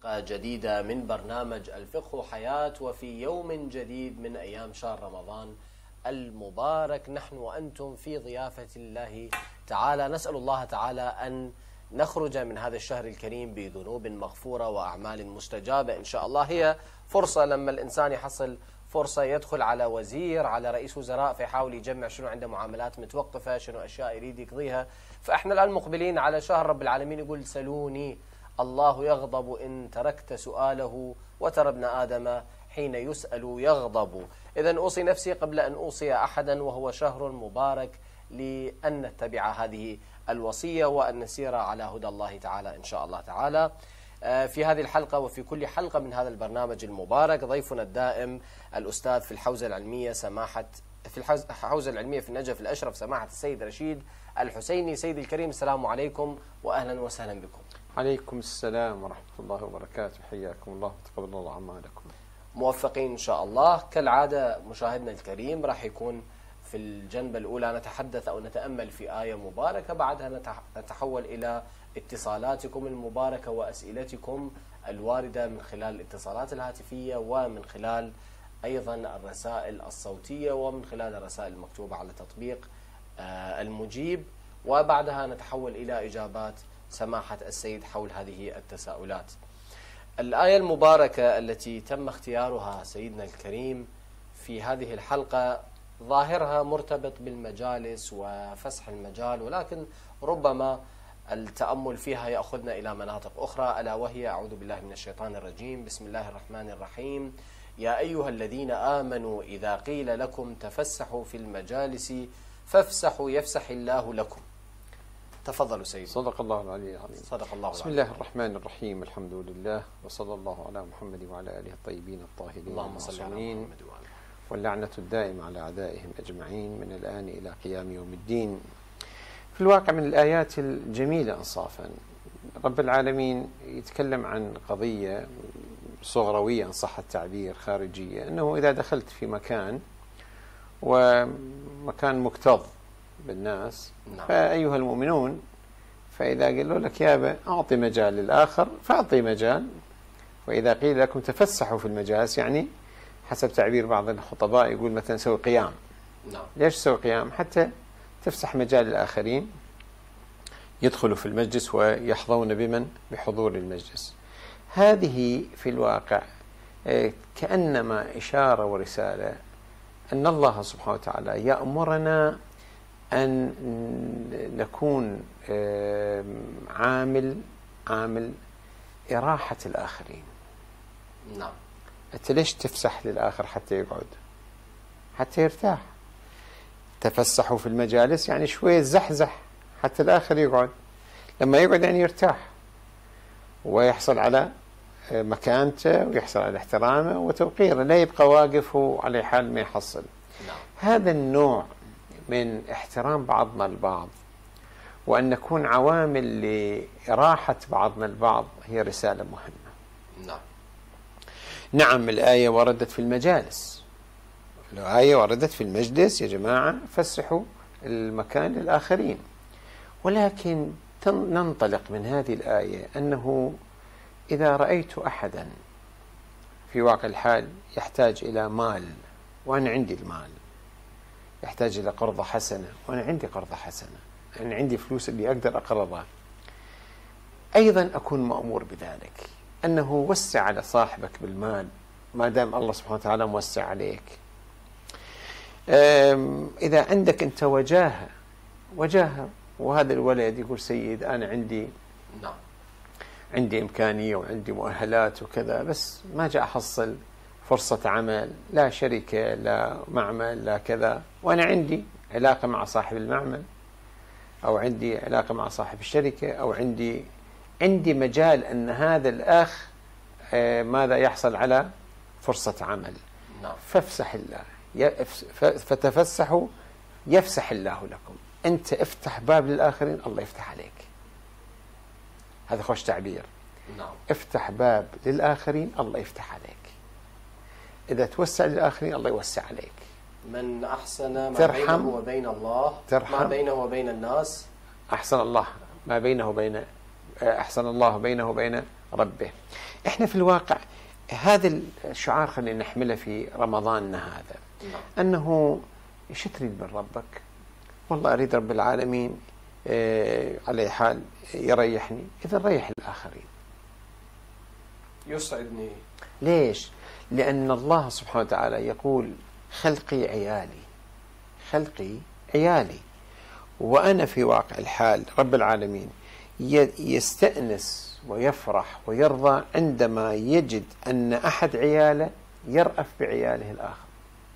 جديدة من برنامج الفقه حياة، وفي يوم جديد من أيام شهر رمضان المبارك نحن وأنتم في ضيافة الله تعالى. نسأل الله تعالى أن نخرج من هذا الشهر الكريم بذنوب مغفورة وأعمال مستجابة إن شاء الله. هي فرصة لما الإنسان يحصل فرصة يدخل على وزير، على رئيس وزراء، فيحاول يجمع شنو عنده معاملات متوقفة، شنو أشياء يريد يقضيها. فإحنا الآن مقبلين على شهر رب العالمين، يقول سلوني الله يغضب إن تركت سؤاله، وترى ابن آدم حين يسأل يغضب. إذن أوصي نفسي قبل أن أوصي أحدا، وهو شهر مبارك، لأن نتبع هذه الوصية وأن نسير على هدى الله تعالى إن شاء الله تعالى. في هذه الحلقة وفي كل حلقة من هذا البرنامج المبارك ضيفنا الدائم الأستاذ في الحوزة العلمية الحوزة العلمية في النجف الأشرف سماحة السيد رشيد الحسيني. سيد الكريم، السلام عليكم وأهلا وسهلا بكم. عليكم السلام ورحمة الله وبركاته، حياكم الله وتقبل الله أعمالكم. موفقين إن شاء الله. كالعادة مشاهدنا الكريم راح يكون في الجنبة الأولى نتحدث أو نتأمل في آية مباركة، بعدها نتحول إلى اتصالاتكم المباركة وأسئلتكم الواردة من خلال الاتصالات الهاتفية، ومن خلال أيضا الرسائل الصوتية، ومن خلال الرسائل المكتوبة على تطبيق المجيب، وبعدها نتحول إلى إجابات سماحة السيد حول هذه التساؤلات. الآية المباركة التي تم اختيارها سيدنا الكريم في هذه الحلقة ظاهرها مرتبط بالمجالس وفسح المجال، ولكن ربما التأمل فيها يأخذنا إلى مناطق أخرى، ألا وهي أعوذ بالله من الشيطان الرجيم، بسم الله الرحمن الرحيم. يا أيها الذين آمنوا إذا قيل لكم تفسحوا في المجالس فافسحوا يفسح الله لكم. تفضلوا سيدي. صدق الله العلي العظيم. صدق الله. بسم الله الرحمن الرحيم، الحمد لله، وصلى الله على محمد وعلى آله الطيبين الطاهرين اللهم صل على محمد وعلى آله، واللعنة الدائمة على أعدائهم أجمعين من الآن إلى قيام يوم الدين. في الواقع من الآيات الجميلة إنصافا رب العالمين يتكلم عن قضية صغروية إن صح التعبير، خارجية، أنه إذا دخلت في مكان ومكان مكتظ بالناس، نعم. فأيها المؤمنون، فإذا قالوا لك يابا أعطي مجال للآخر فأعطي مجال، وإذا قيل لكم تفسحوا في المجالس، يعني حسب تعبير بعض الخطباء يقول مثلا سوي قيام. نعم. ليش سوي قيام؟ حتى تفسح مجال للآخرين يدخلوا في المجلس ويحظون بحضور المجلس. هذه في الواقع كأنما إشارة ورسالة أن الله سبحانه وتعالى يأمرنا أن نكون عامل إراحة الآخرين. نعم. أنت ليش تفسح للآخر؟ حتى يقعد، حتى يرتاح. تفسحوا في المجالس يعني شوية زحزح حتى الآخر يقعد، لما يقعد يعني يرتاح ويحصل على مكانته ويحصل على احترامه وتوقيره، لا يبقى واقف على حال ما يحصل. نعم. هذا النوع من احترام بعضنا البعض وأن نكون عوامل لإراحة بعضنا البعض هي رسالة مهمة. نعم. نعم، الآية وردت في المجالس، الآية وردت في المجلس يا جماعة فسحوا المكان للآخرين، ولكن ننطلق من هذه الآية أنه إذا رأيت أحدا في واقع الحال يحتاج إلى مال وأنا عندي المال، يحتاج إلى قرضة حسنة وأنا عندي قرضة حسنة، أنا عندي فلوس اللي أقدر أقرضها، أيضا أكون مأمور بذلك، أنه وسع على صاحبك بالمال ما دام الله سبحانه وتعالى موسع عليك. إذا عندك أنت وجاهة وهذا الولد يقول سيد أنا عندي إمكانية وعندي مؤهلات وكذا، بس ما جاء أحصل فرصة عمل، لا شركة لا معمل لا كذا، وأنا عندي علاقة مع صاحب المعمل أو عندي علاقة مع صاحب الشركة أو عندي مجال أن هذا الأخ ماذا يحصل على فرصة عمل. نعم. فافسح الله فتفسحوا يفسح الله لكم. أنت افتح باب للآخرين الله يفتح عليك. هذا خوش تعبير. نعم. افتح باب للآخرين الله يفتح عليك. إذا توسع للآخرين الله يوسع عليك. من أحسن ما بينه وبين الله ما بينه وبين الناس أحسن الله ما بينه وبين أحسن الله بينه وبين ربه. احنا في الواقع هذا الشعار خلينا نحمله في رمضاننا هذا، أنه ايش تريد من ربك؟ والله أريد رب العالمين على حال يريحني، إذا ريح الآخرين يسعدني. ليش؟ لأن الله سبحانه وتعالى يقول خلقي عيالي، خلقي عيالي، وأنا في واقع الحال رب العالمين يستأنس ويفرح ويرضى عندما يجد أن أحد عياله يرأف بعياله الآخر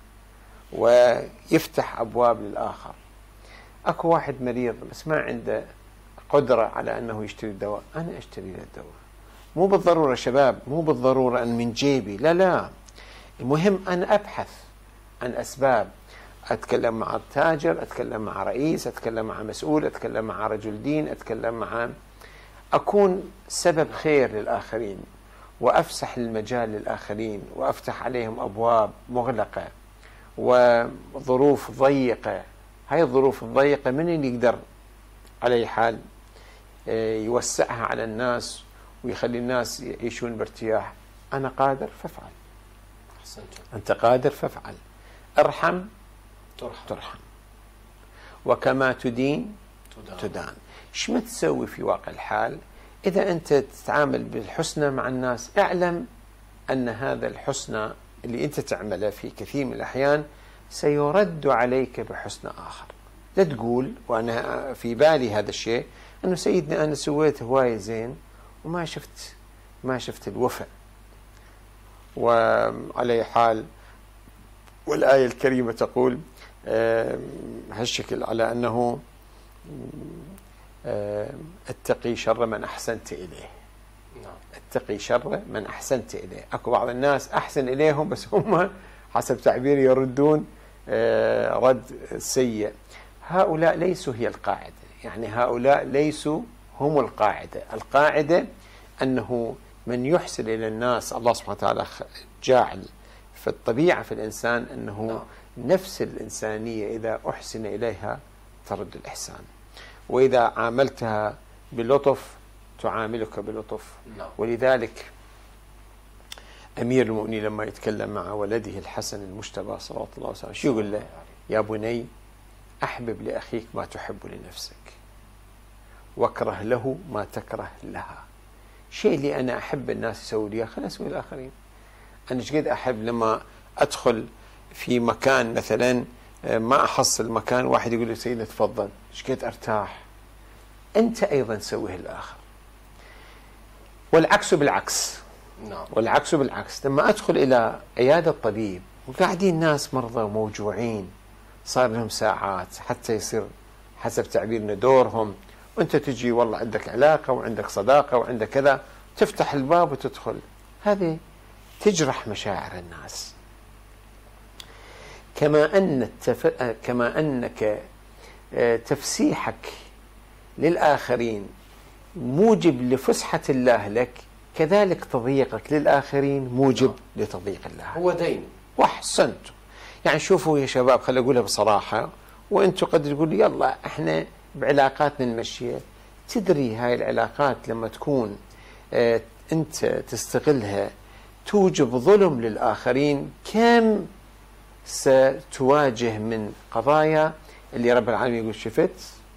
ويفتح أبواب للآخر. أكو واحد مريض بس ما عنده قدرة على أنه يشتري الدواء، أنا أشتري له الدواء. مو بالضرورة شباب، مو بالضرورة أن من جيبي، لا لا، المهم أنا أبحث عن أسباب، أتكلم مع التاجر، أتكلم مع رئيس، أتكلم مع مسؤول، أتكلم مع رجل دين، أتكلم مع، أكون سبب خير للآخرين وأفسح المجال للآخرين وأفتح عليهم أبواب مغلقة وظروف ضيقة. هاي الظروف الضيقة من اللي يقدر على أي حال يوسعها على الناس ويخلي الناس يعيشون بارتياح؟ أنا قادر فافعل. أنت قادر فافعل. ارحم ترحم، وكما تدين تدان. ايش ما تسوي في واقع الحال إذا أنت تتعامل بالحسنى مع الناس، اعلم أن هذا الحسنى اللي أنت تعمله في كثير من الأحيان سيرد عليك بحسنى آخر. لا تقول وأنا في بالي هذا الشيء أنه سيدنا أنا سويت هواية زين وما شفت الوفاء. وعلى حال والآية الكريمة تقول هالشكل على أنه اتقي شر من أحسنت إليه. اتقي شر من أحسنت إليه. أكو بعض الناس أحسن إليهم بس هم حسب تعبيري يردون رد سيء. هؤلاء ليسوا هي القاعدة، يعني هؤلاء ليسوا هم القاعدة. القاعدة أنه من يحسن إلى الناس، الله سبحانه وتعالى جاعل في الطبيعة في الإنسان أنه نفس الإنسانية إذا أحسن إليها ترد الإحسان، وإذا عاملتها بلطف تعاملك بلطف. ولذلك أمير المؤمنين لما يتكلم مع ولده الحسن المجتبى صلوات الله وسلامه شو يقول له؟ يا بني أحبب لأخيك ما تحب لنفسك واكره له ما تكره لها. شيء اللي أنا أحب الناس يسوي لي خليني أسوي للآخرين. أنا شقد أحب لما أدخل في مكان مثلا ما أحصل مكان واحد يقول لي سيدنا تفضل، شقد أرتاح. أنت أيضا سويه الآخر، والعكس بالعكس. والعكس بالعكس. لما أدخل إلى عيادة طبيب وقاعدين ناس مرضى وموجوعين صار لهم ساعات حتى يصير حسب تعبيرنا دورهم، وأنت تجي والله عندك علاقة وعندك صداقة وعندك كذا، تفتح الباب وتدخل، هذه تجرح مشاعر الناس. كما أنك تفسيحك للآخرين موجب لفسحة الله لك، كذلك تضييقك للآخرين موجب لتضييق الله. هو دين. واحسنتم. يعني شوفوا يا شباب، خلي أقولها بصراحة، وأنتم قد تقول يلا إحنا بعلاقاتنا نمشيها. تدري هاي العلاقات لما تكون أنت تستغلها توجب ظلم للآخرين، كم ستواجه من قضايا اللي رب العالمين يقول شفت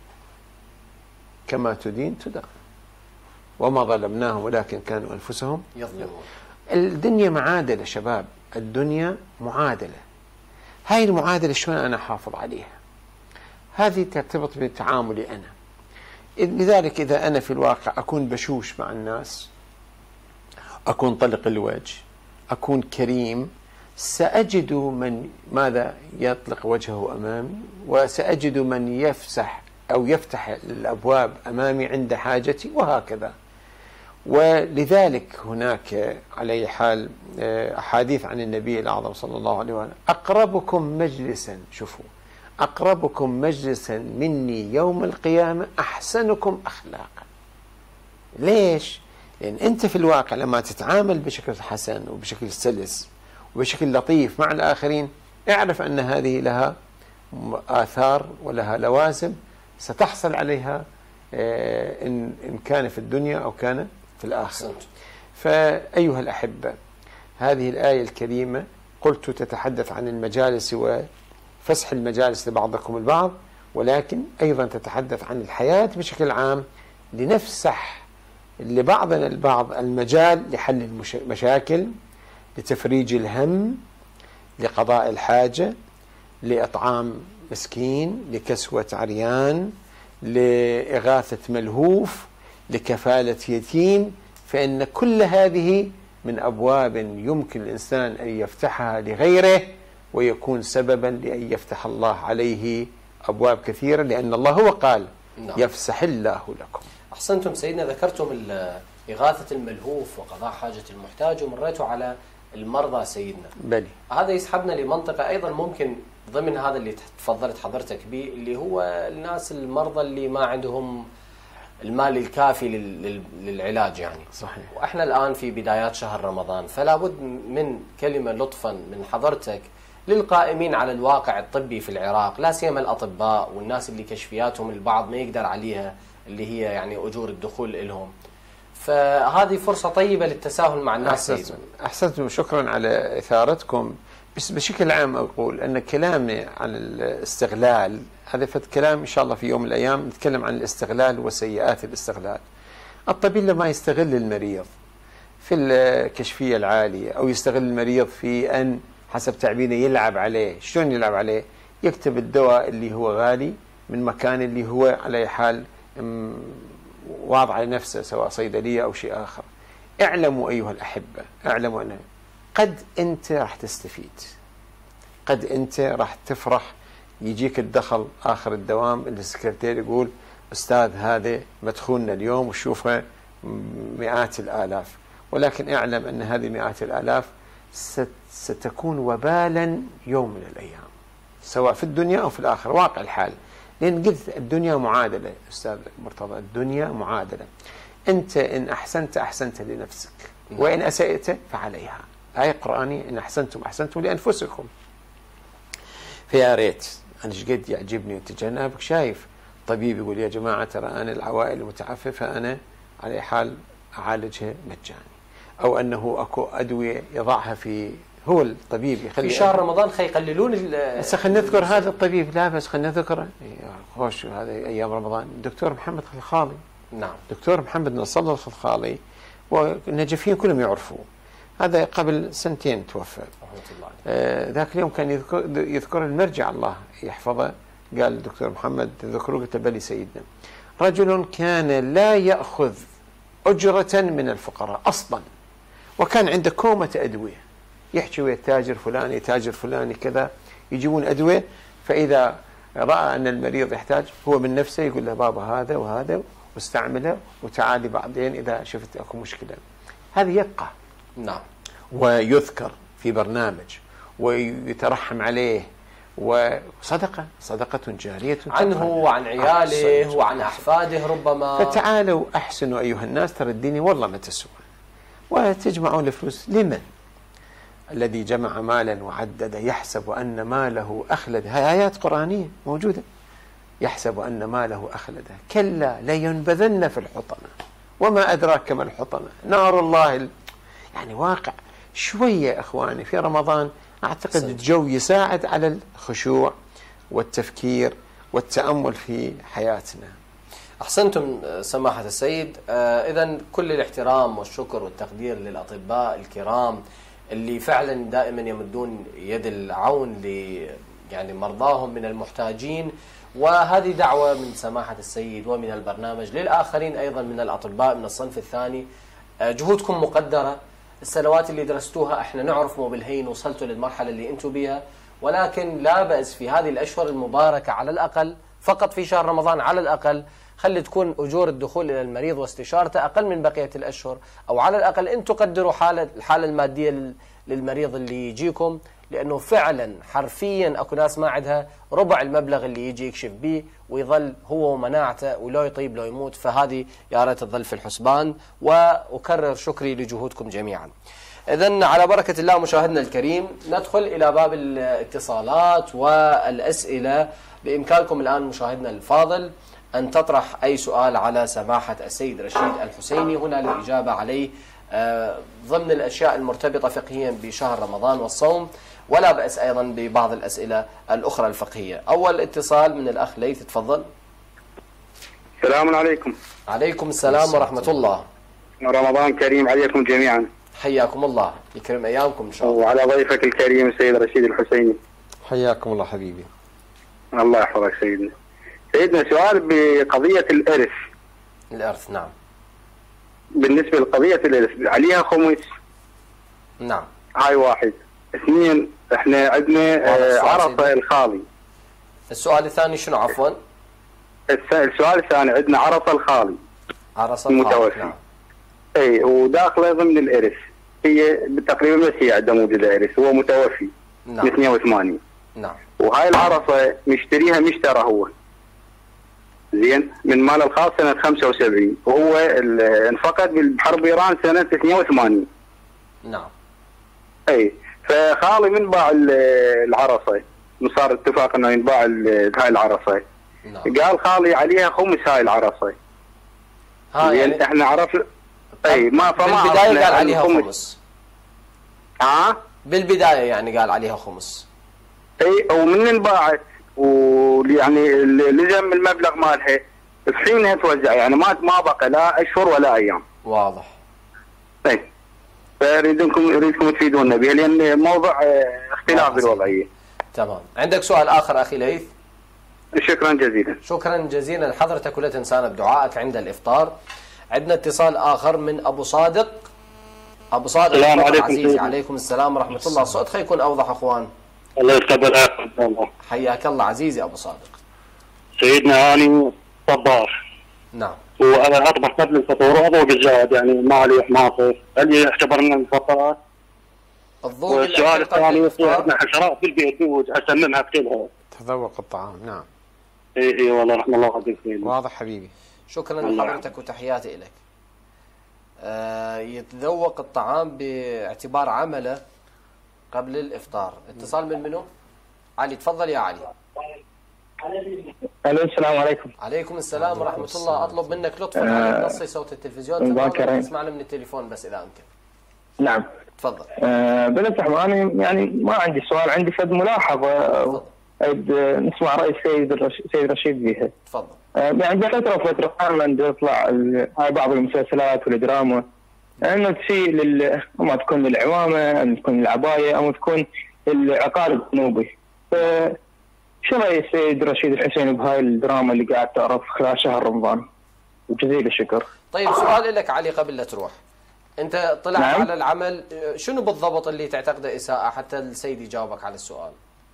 كما تدين تدان وما ظلمناهم ولكن كانوا أنفسهم يظلمون. الدنيا معادلة شباب، الدنيا معادلة. هاي المعادلة شلون أنا أحافظ عليها؟ هذه ترتبط بتعاملي أنا. لذلك إذا أنا في الواقع أكون بشوش مع الناس، أكون طلق الوجه، أكون كريم، سأجد من ماذا يطلق وجهه أمامي، وسأجد من يفسح أو يفتح الأبواب أمامي عند حاجتي، وهكذا. ولذلك هناك على حال أحاديث عن النبي الأعظم صلى الله عليه وسلم: أقربكم مجلسا، شوفوا، أقربكم مجلسا مني يوم القيامة أحسنكم أخلاقا. ليش؟ لأن أنت في الواقع لما تتعامل بشكل حسن وبشكل سلس وبشكل لطيف مع الآخرين، اعرف أن هذه لها آثار ولها لوازم ستحصل عليها إن كان في الدنيا أو كان في الآخرة. فأيها الأحبة، هذه الآية الكريمة قلت تتحدث عن المجالس وفسح المجالس لبعضكم البعض، ولكن أيضا تتحدث عن الحياة بشكل عام، لنفسح لبعضنا البعض المجال لحل المشاكل، لتفريج الهم، لقضاء الحاجة، لإطعام مسكين، لكسوة عريان، لإغاثة ملهوف، لكفالة يتيم. فإن كل هذه من أبواب يمكن الإنسان أن يفتحها لغيره، ويكون سببا لأن يفتح الله عليه أبواب كثيرة، لأن الله هو قال يفسح الله لكم. أحسنتم سيدنا، ذكرتم إغاثة الملهوف وقضاء حاجة المحتاج، ومريتوا على المرضى سيدنا. بلي. هذا يسحبنا لمنطقة أيضا ممكن ضمن هذا اللي تفضلت حضرتك به، اللي هو الناس المرضى اللي ما عندهم المال الكافي للعلاج يعني. صحيح. وإحنا الآن في بدايات شهر رمضان، فلا بد من كلمة لطفا من حضرتك للقائمين على الواقع الطبي في العراق، لا سيما الأطباء والناس اللي كشفياتهم البعض ما يقدر عليها، اللي هي يعني أجور الدخول لهم. فهذه فرصة طيبة للتساهل مع الناس. أحسنتم، شكرا على إثارتكم. بس بشكل عام أقول أن كلامي عن الاستغلال هذا كلام إن شاء الله في يوم من الأيام نتكلم عن الاستغلال وسيئات الاستغلال. الطبيب لما يستغل المريض في الكشفية العالية، أو يستغل المريض في أن حسب تعبيره يلعب عليه. شلون يلعب عليه؟ يكتب الدواء اللي هو غالي من مكان اللي هو على حال واضع لنفسه، سواء صيدلية أو شيء آخر. اعلموا أيها الأحبة، اعلموا أن قد أنت راح تستفيد، قد أنت راح تفرح، يجيك الدخل آخر الدوام السكرتير يقول أستاذ هذا مدخولنا اليوم وشوفه مئات الآلاف. ولكن اعلم أن هذه مئات الآلاف ستكون وبالا يوم من الأيام، سواء في الدنيا أو في الآخرة. واقع الحال، لأن قلت الدنيا معادلة أستاذ مرتضى، الدنيا معادلة. أنت إن أحسنت أحسنت لنفسك، وإن أسأت فعليها. آية قرآنية، إن أحسنتم أحسنتم لأنفسكم. فيا ريت، أنا قد يعجبني وأنت جنابك شايف طبيب يقول يا جماعة ترى أنا العوائل المتعففة أنا على حال أعالجها مجاني، أو أنه أكو أدوية يضعها في، هو الطبيب يخلي في شهر رمضان يقللون هسه خلينا نذكر هذا الطبيب، لا بس خلينا نذكره خوش هذا أيام رمضان. الدكتور محمد الخلخالي. نعم. دكتور محمد نصر الله الخلخالي، والنجفين كلهم يعرفوه. هذا قبل سنتين توفى رحمة الله. ذاك اليوم كان يذكر المرجع الله يحفظه. قال الدكتور محمد تذكروه؟ قلت بلي سيدنا. رجل كان لا يأخذ أجرة من الفقراء أصلا، وكان عنده كومة أدوية، يحكي ويا التاجر فلاني تاجر فلاني كذا، يجيبون أدوية، فإذا رأى أن المريض يحتاج هو من نفسه يقول له بابا هذا وهذا واستعمله وتعالي بعدين إذا شفت أكو مشكلة. هذا يبقى. نعم. ويذكر في برنامج ويترحم عليه، وصدقة جارية عنه وعن عياله وعن أحفاده ربما. فتعالوا أحسنوا أيها الناس، ترى الدنيا والله ما تسوى. وتجمعون الفلوس لمن؟ الذي جمع مالا وعدد يحسب أن ماله أخلد. هاي آيات قرآنية موجودة. يحسب أن ماله أخلده، كلا لينبذن في الحطمة وما أدراك ما الحطمة نار الله. يعني واقع شوية أخواني في رمضان أعتقد الجو يساعد على الخشوع والتفكير والتأمل في حياتنا. أحسنتم سماحة السيد. إذن كل الاحترام والشكر والتقدير للأطباء الكرام اللي فعلا دائما يمدون يد العون يعني مرضاهم من المحتاجين. وهذه دعوة من سماحة السيد ومن البرنامج للآخرين أيضا من الأطباء من الصنف الثاني. جهودكم مقدرة، السنوات اللي درستوها احنا نعرف مو بالهين وصلتوا للمرحلة اللي انتم بيها، ولكن لا بأس في هذه الأشهر المباركة على الأقل، فقط في شهر رمضان على الأقل خلي تكون أجور الدخول إلى المريض واستشارته أقل من بقية الأشهر، أو على الأقل أن تقدروا الحالة المادية للمريض اللي يجيكم، لأنه فعلا حرفيا أكو ناس ما عندها ربع المبلغ اللي يجي يكشف به ويظل هو ومناعته ولا يطيب لا يموت. فهذه يا ريت تظل في الحسبان، وأكرر شكري لجهودكم جميعا. إذن على بركة الله مشاهدنا الكريم ندخل إلى باب الاتصالات والأسئلة. بإمكانكم الآن مشاهدنا الفاضل أن تطرح أي سؤال على سماحة السيد رشيد الحسيني هنا للإجابة عليه ضمن الأشياء المرتبطة فقهيا بشهر رمضان والصوم، ولا بأس أيضا ببعض الأسئلة الأخرى الفقهية. أول اتصال من الأخ ليث، تفضل. السلام عليكم. عليكم السلام ورحمة الله. رمضان كريم عليكم جميعا. حياكم الله، يكرم أيامكم إن شاء الله. وعلى ضيفك الكريم السيد رشيد الحسيني. حياكم الله حبيبي. الله يحفظك سيدنا. سيدنا سؤال بقضية الإرث. الإرث، نعم. بالنسبة لقضية الإرث عليها خمس. نعم. هاي واحد. اثنين، احنا عندنا عرصة الخالي. السؤال الثاني شنو عفوا؟ السؤال الثاني عندنا عرصة الخالي. عرصة المتوفي. نعم. اي، وداخله ضمن الإرث. هي تقريبا بس هي عندها موجود إرث، هو متوفي. نعم. 82. نعم. وهاي العرصة مشتريها مشترى هو. زين، من مال الخاص سنة 75، وهو انفقد بحرب إيران سنة 82. نعم. اي، فخالي من باع العرصة، صار اتفاق انه ينباع هاي العرصة. نعم. قال خالي عليها خمس هاي العرصة. ها يعني احنا عرفنا. اي، ما فما بالبداية قال عليها خمس. بالبداية يعني قال عليها خمس. اي، ومن انباعت ويعني لزم المبلغ مالها في حينها توزع، يعني ما بقى لا اشهر ولا ايام. واضح. اي، اريدكم تفيدونا به لان موضوع اختلاف بالوضعيه. تمام. عندك سؤال اخر اخي ليث؟ شكرا جزيلا. شكرا جزيلا لحضرتك، ولا تنسانا بدعائك عند الافطار. عندنا اتصال اخر من ابو صادق. ابو صادق، السلام عليكم عزيزي. عليكم السلام ورحمه الله. الصوت خلي يكون اوضح اخوان. الله يستقبلك ان شاء الله. حياك الله عزيزي ابو صادق. سيدنا اني طباخ. نعم. وانا اطبخ قبل الفطور واذوق الزاد، يعني ما علي حماصه، هل يعتبر من الفطرات؟ الذوق. والسؤال الثاني، عندنا حشرات في البيت بوج اسممها اقتلها. تذوق الطعام. نعم. اي والله رحم الله عليك. واضح حبيبي. شكرا لحضرتك وتحياتي لك. يتذوق الطعام باعتبار عمله قبل الافطار. اتصال من منو؟ علي، تفضل يا علي. الو، السلام عليكم. عليكم السلام ورحمه الله. اطلب منك لطفا على نصي صوت التلفزيون، تسمعنا من التليفون بس اذا امكن. نعم. تفضل. بنصح انا يعني ما عندي سؤال، عندي فد ملاحظه. نسمع راي السيد رشيد بيها. تفضل. يعني فتره وفتره لما يطلع هاي بعض المسلسلات والدراما انه تسيء اما تكون للعوامه، أم تكون للعبايه، او تكون العقار الجنوبي. شو راي السيد رشيد الحسيني بهاي الدراما اللي قاعد تعرض خلال شهر رمضان؟ وجزيل الشكر. طيب سؤال لك علي قبل لا تروح. انت طلعت نعم. على العمل، شنو بالضبط اللي تعتقده اساءه حتى السيد يجاوبك على السؤال؟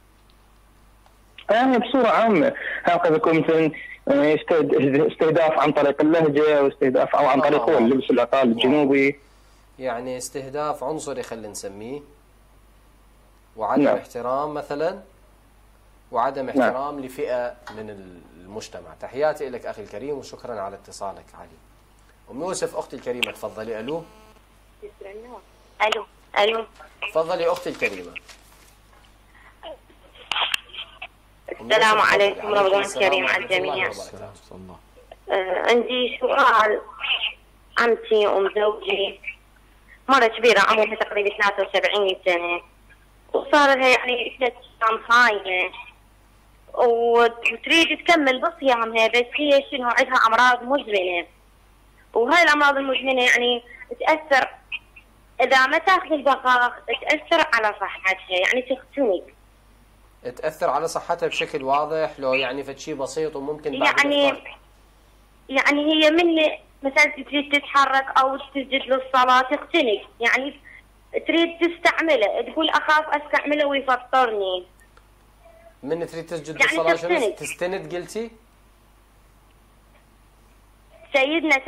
يعني بصوره عامه، هل قد يكون مثلا استهداف عن طريق اللهجه، او استهداف او عن طريق اللبس العقار الجنوبي. يعني استهداف عنصري خلينا نسميه، وعدم احترام مثلا، وعدم احترام لفئة من المجتمع. تحياتي لك أخي الكريم وشكرا على اتصالك علي. أم يوسف أختي الكريمة، تفضلي. ألو. ألو. تفضلي أختي الكريمة. السلام عليكم، رمضان كريم على الجميع. عندي سؤال. عمتي أم زوجي مرة كبيرة، عمرها تقريبا 73 سنة، وصار لها يعني 3 أيام هايلة، وتريد تكمل بصيامها، بس هي شنو عندها أمراض مزمنة، وهاي الأمراض المزمنة يعني تأثر إذا ما تاخذ البقاق، تأثر على صحتها، يعني تختنق. تأثر على صحتها بشكل واضح لو يعني فشي بسيط وممكن بعد يعني هي من مثلا تريد تتحرك او تسجد للصلاة تختنق، يعني تريد تستعمله، تقول اخاف استعمله ويفطرني. من تريد تسجد يعني للصلاة شنو تستند قلتي؟ سيدنا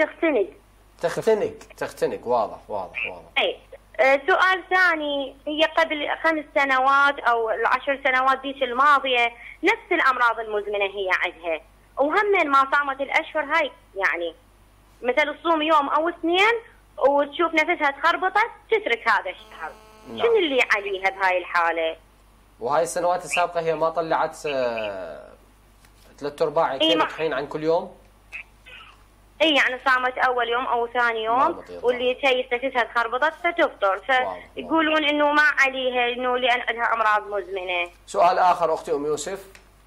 تختنق. واضح. اي. سؤال ثاني، هي قبل 5 سنوات او 10 سنوات ديش الماضية نفس الامراض المزمنة هي عندها، وهم ما صامت الاشهر هاي، يعني مثل تصوم يوم او 2 وتشوف نفسها تخربطت تترك هذا الشهر. نعم. شنو اللي عليها بهاي الحالة؟ وهاي السنوات السابقة هي ما طلعت 3/4 كيلو طحين عن كل يوم؟ اي يعني صامت اول يوم او ثاني يوم، واللي شيء يستفزها تخربطت فتفطر، فيقولون انه ما عليها انه لان عندها امراض مزمنه. سؤال اخر اختي ام يوسف.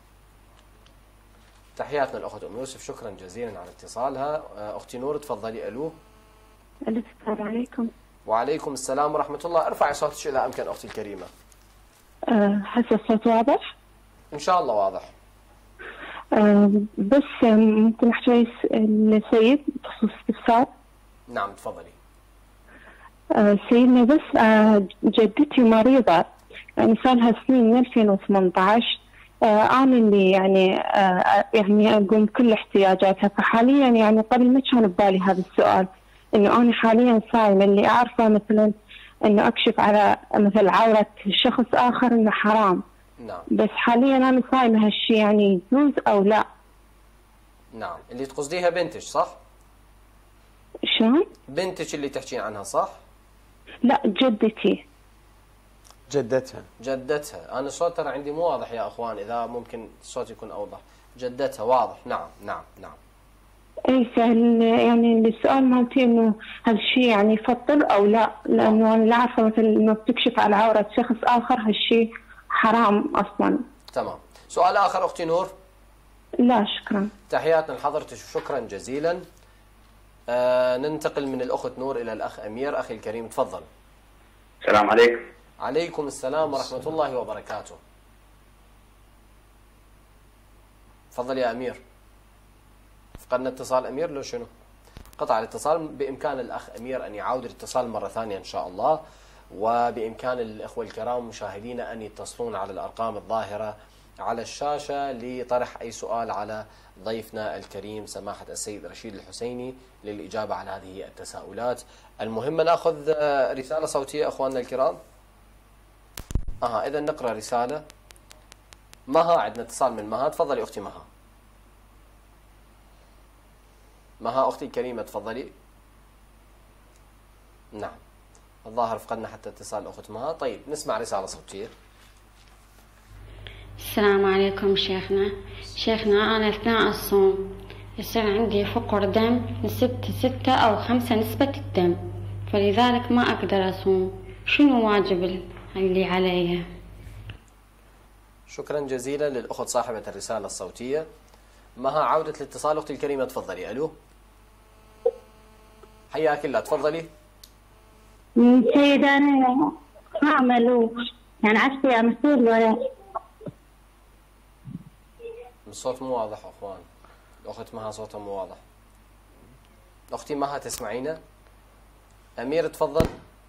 تحياتنا الاخت ام يوسف، شكرا جزيلا على اتصالها. اختي نور تفضلي. الو. السلام عليكم. وعليكم السلام ورحمه الله. ارفعي صوتك اذا امكن اختي الكريمه. حسب الصوت واضح؟ ان شاء الله واضح. بس ممكن احكي السيد بخصوص استفسار؟ نعم تفضلي. سيدنا بس جدتي مريضة يعني صار لها سنين من 2018. أنا اللي يعني أقوم بكل احتياجاتها، فحاليا يعني قبل ما كان ببالي هذا السؤال، إنه أنا حاليا صايمة، اللي أعرفه مثلا إنه أكشف على مثل عورة شخص آخر إنه حرام. نعم. بس حاليا أنا صايمة، هالشيء يعني يجوز أو لا؟ نعم. اللي تقصديها بنتك صح؟ شلون؟ بنتك اللي تحكين عنها صح؟ لا جدتي. جدتها. أنا الصوت ترى عندي مو واضح يا أخوان، إذا ممكن الصوت يكون أوضح. جدتها واضح. نعم. اي يعني السؤال مالتي انه هالشيء يعني يفضل او لا، لانه انا لا اعرفه مثل انه بتكشف على عوره شخص اخر، هالشيء حرام اصلا. تمام. سؤال اخر اختي نور. لا شكرا. تحياتنا لحضرتك وشكرا جزيلا. ننتقل من الاخت نور الى الاخ امير. اخي الكريم تفضل. السلام عليكم. عليكم السلام ورحمه الله وبركاته. تفضل يا امير. فقدنا اتصال امير لو شنو؟ قطع الاتصال. بامكان الاخ امير ان يعود الاتصال مره ثانيه ان شاء الله، وبامكان الاخوه الكرام مشاهدينا ان يتصلون على الارقام الظاهره على الشاشه لطرح اي سؤال على ضيفنا الكريم سماحه السيد رشيد الحسيني للاجابه على هذه التساؤلات. المهم ناخذ رساله صوتيه اخواننا الكرام. اذا نقرا رساله. مها، عندنا اتصال من مها. تفضلي اختي مها. مها اختي الكريمه تفضلي. نعم. الظاهر فقدنا حتى اتصال اخت مها. طيب نسمع رساله صوتيه. السلام عليكم شيخنا أنا أثناء الصوم يصير عندي فقر دم نسبة 6 أو 5 نسبة الدم، فلذلك ما أقدر أصوم. شنو واجب اللي علي؟ شكرا جزيلا للأخت صاحبة الرسالة الصوتية. مها عودة الاتصال أختي الكريمة تفضلي. ألو. حياك الله تفضلي. سيدة أنا أعمل يعني 10 أيام مسؤول ولا الصوت مو واضح اخوان. الاخت مها صوتها مو واضح. اختي مها تسمعينا؟ امير تفضل.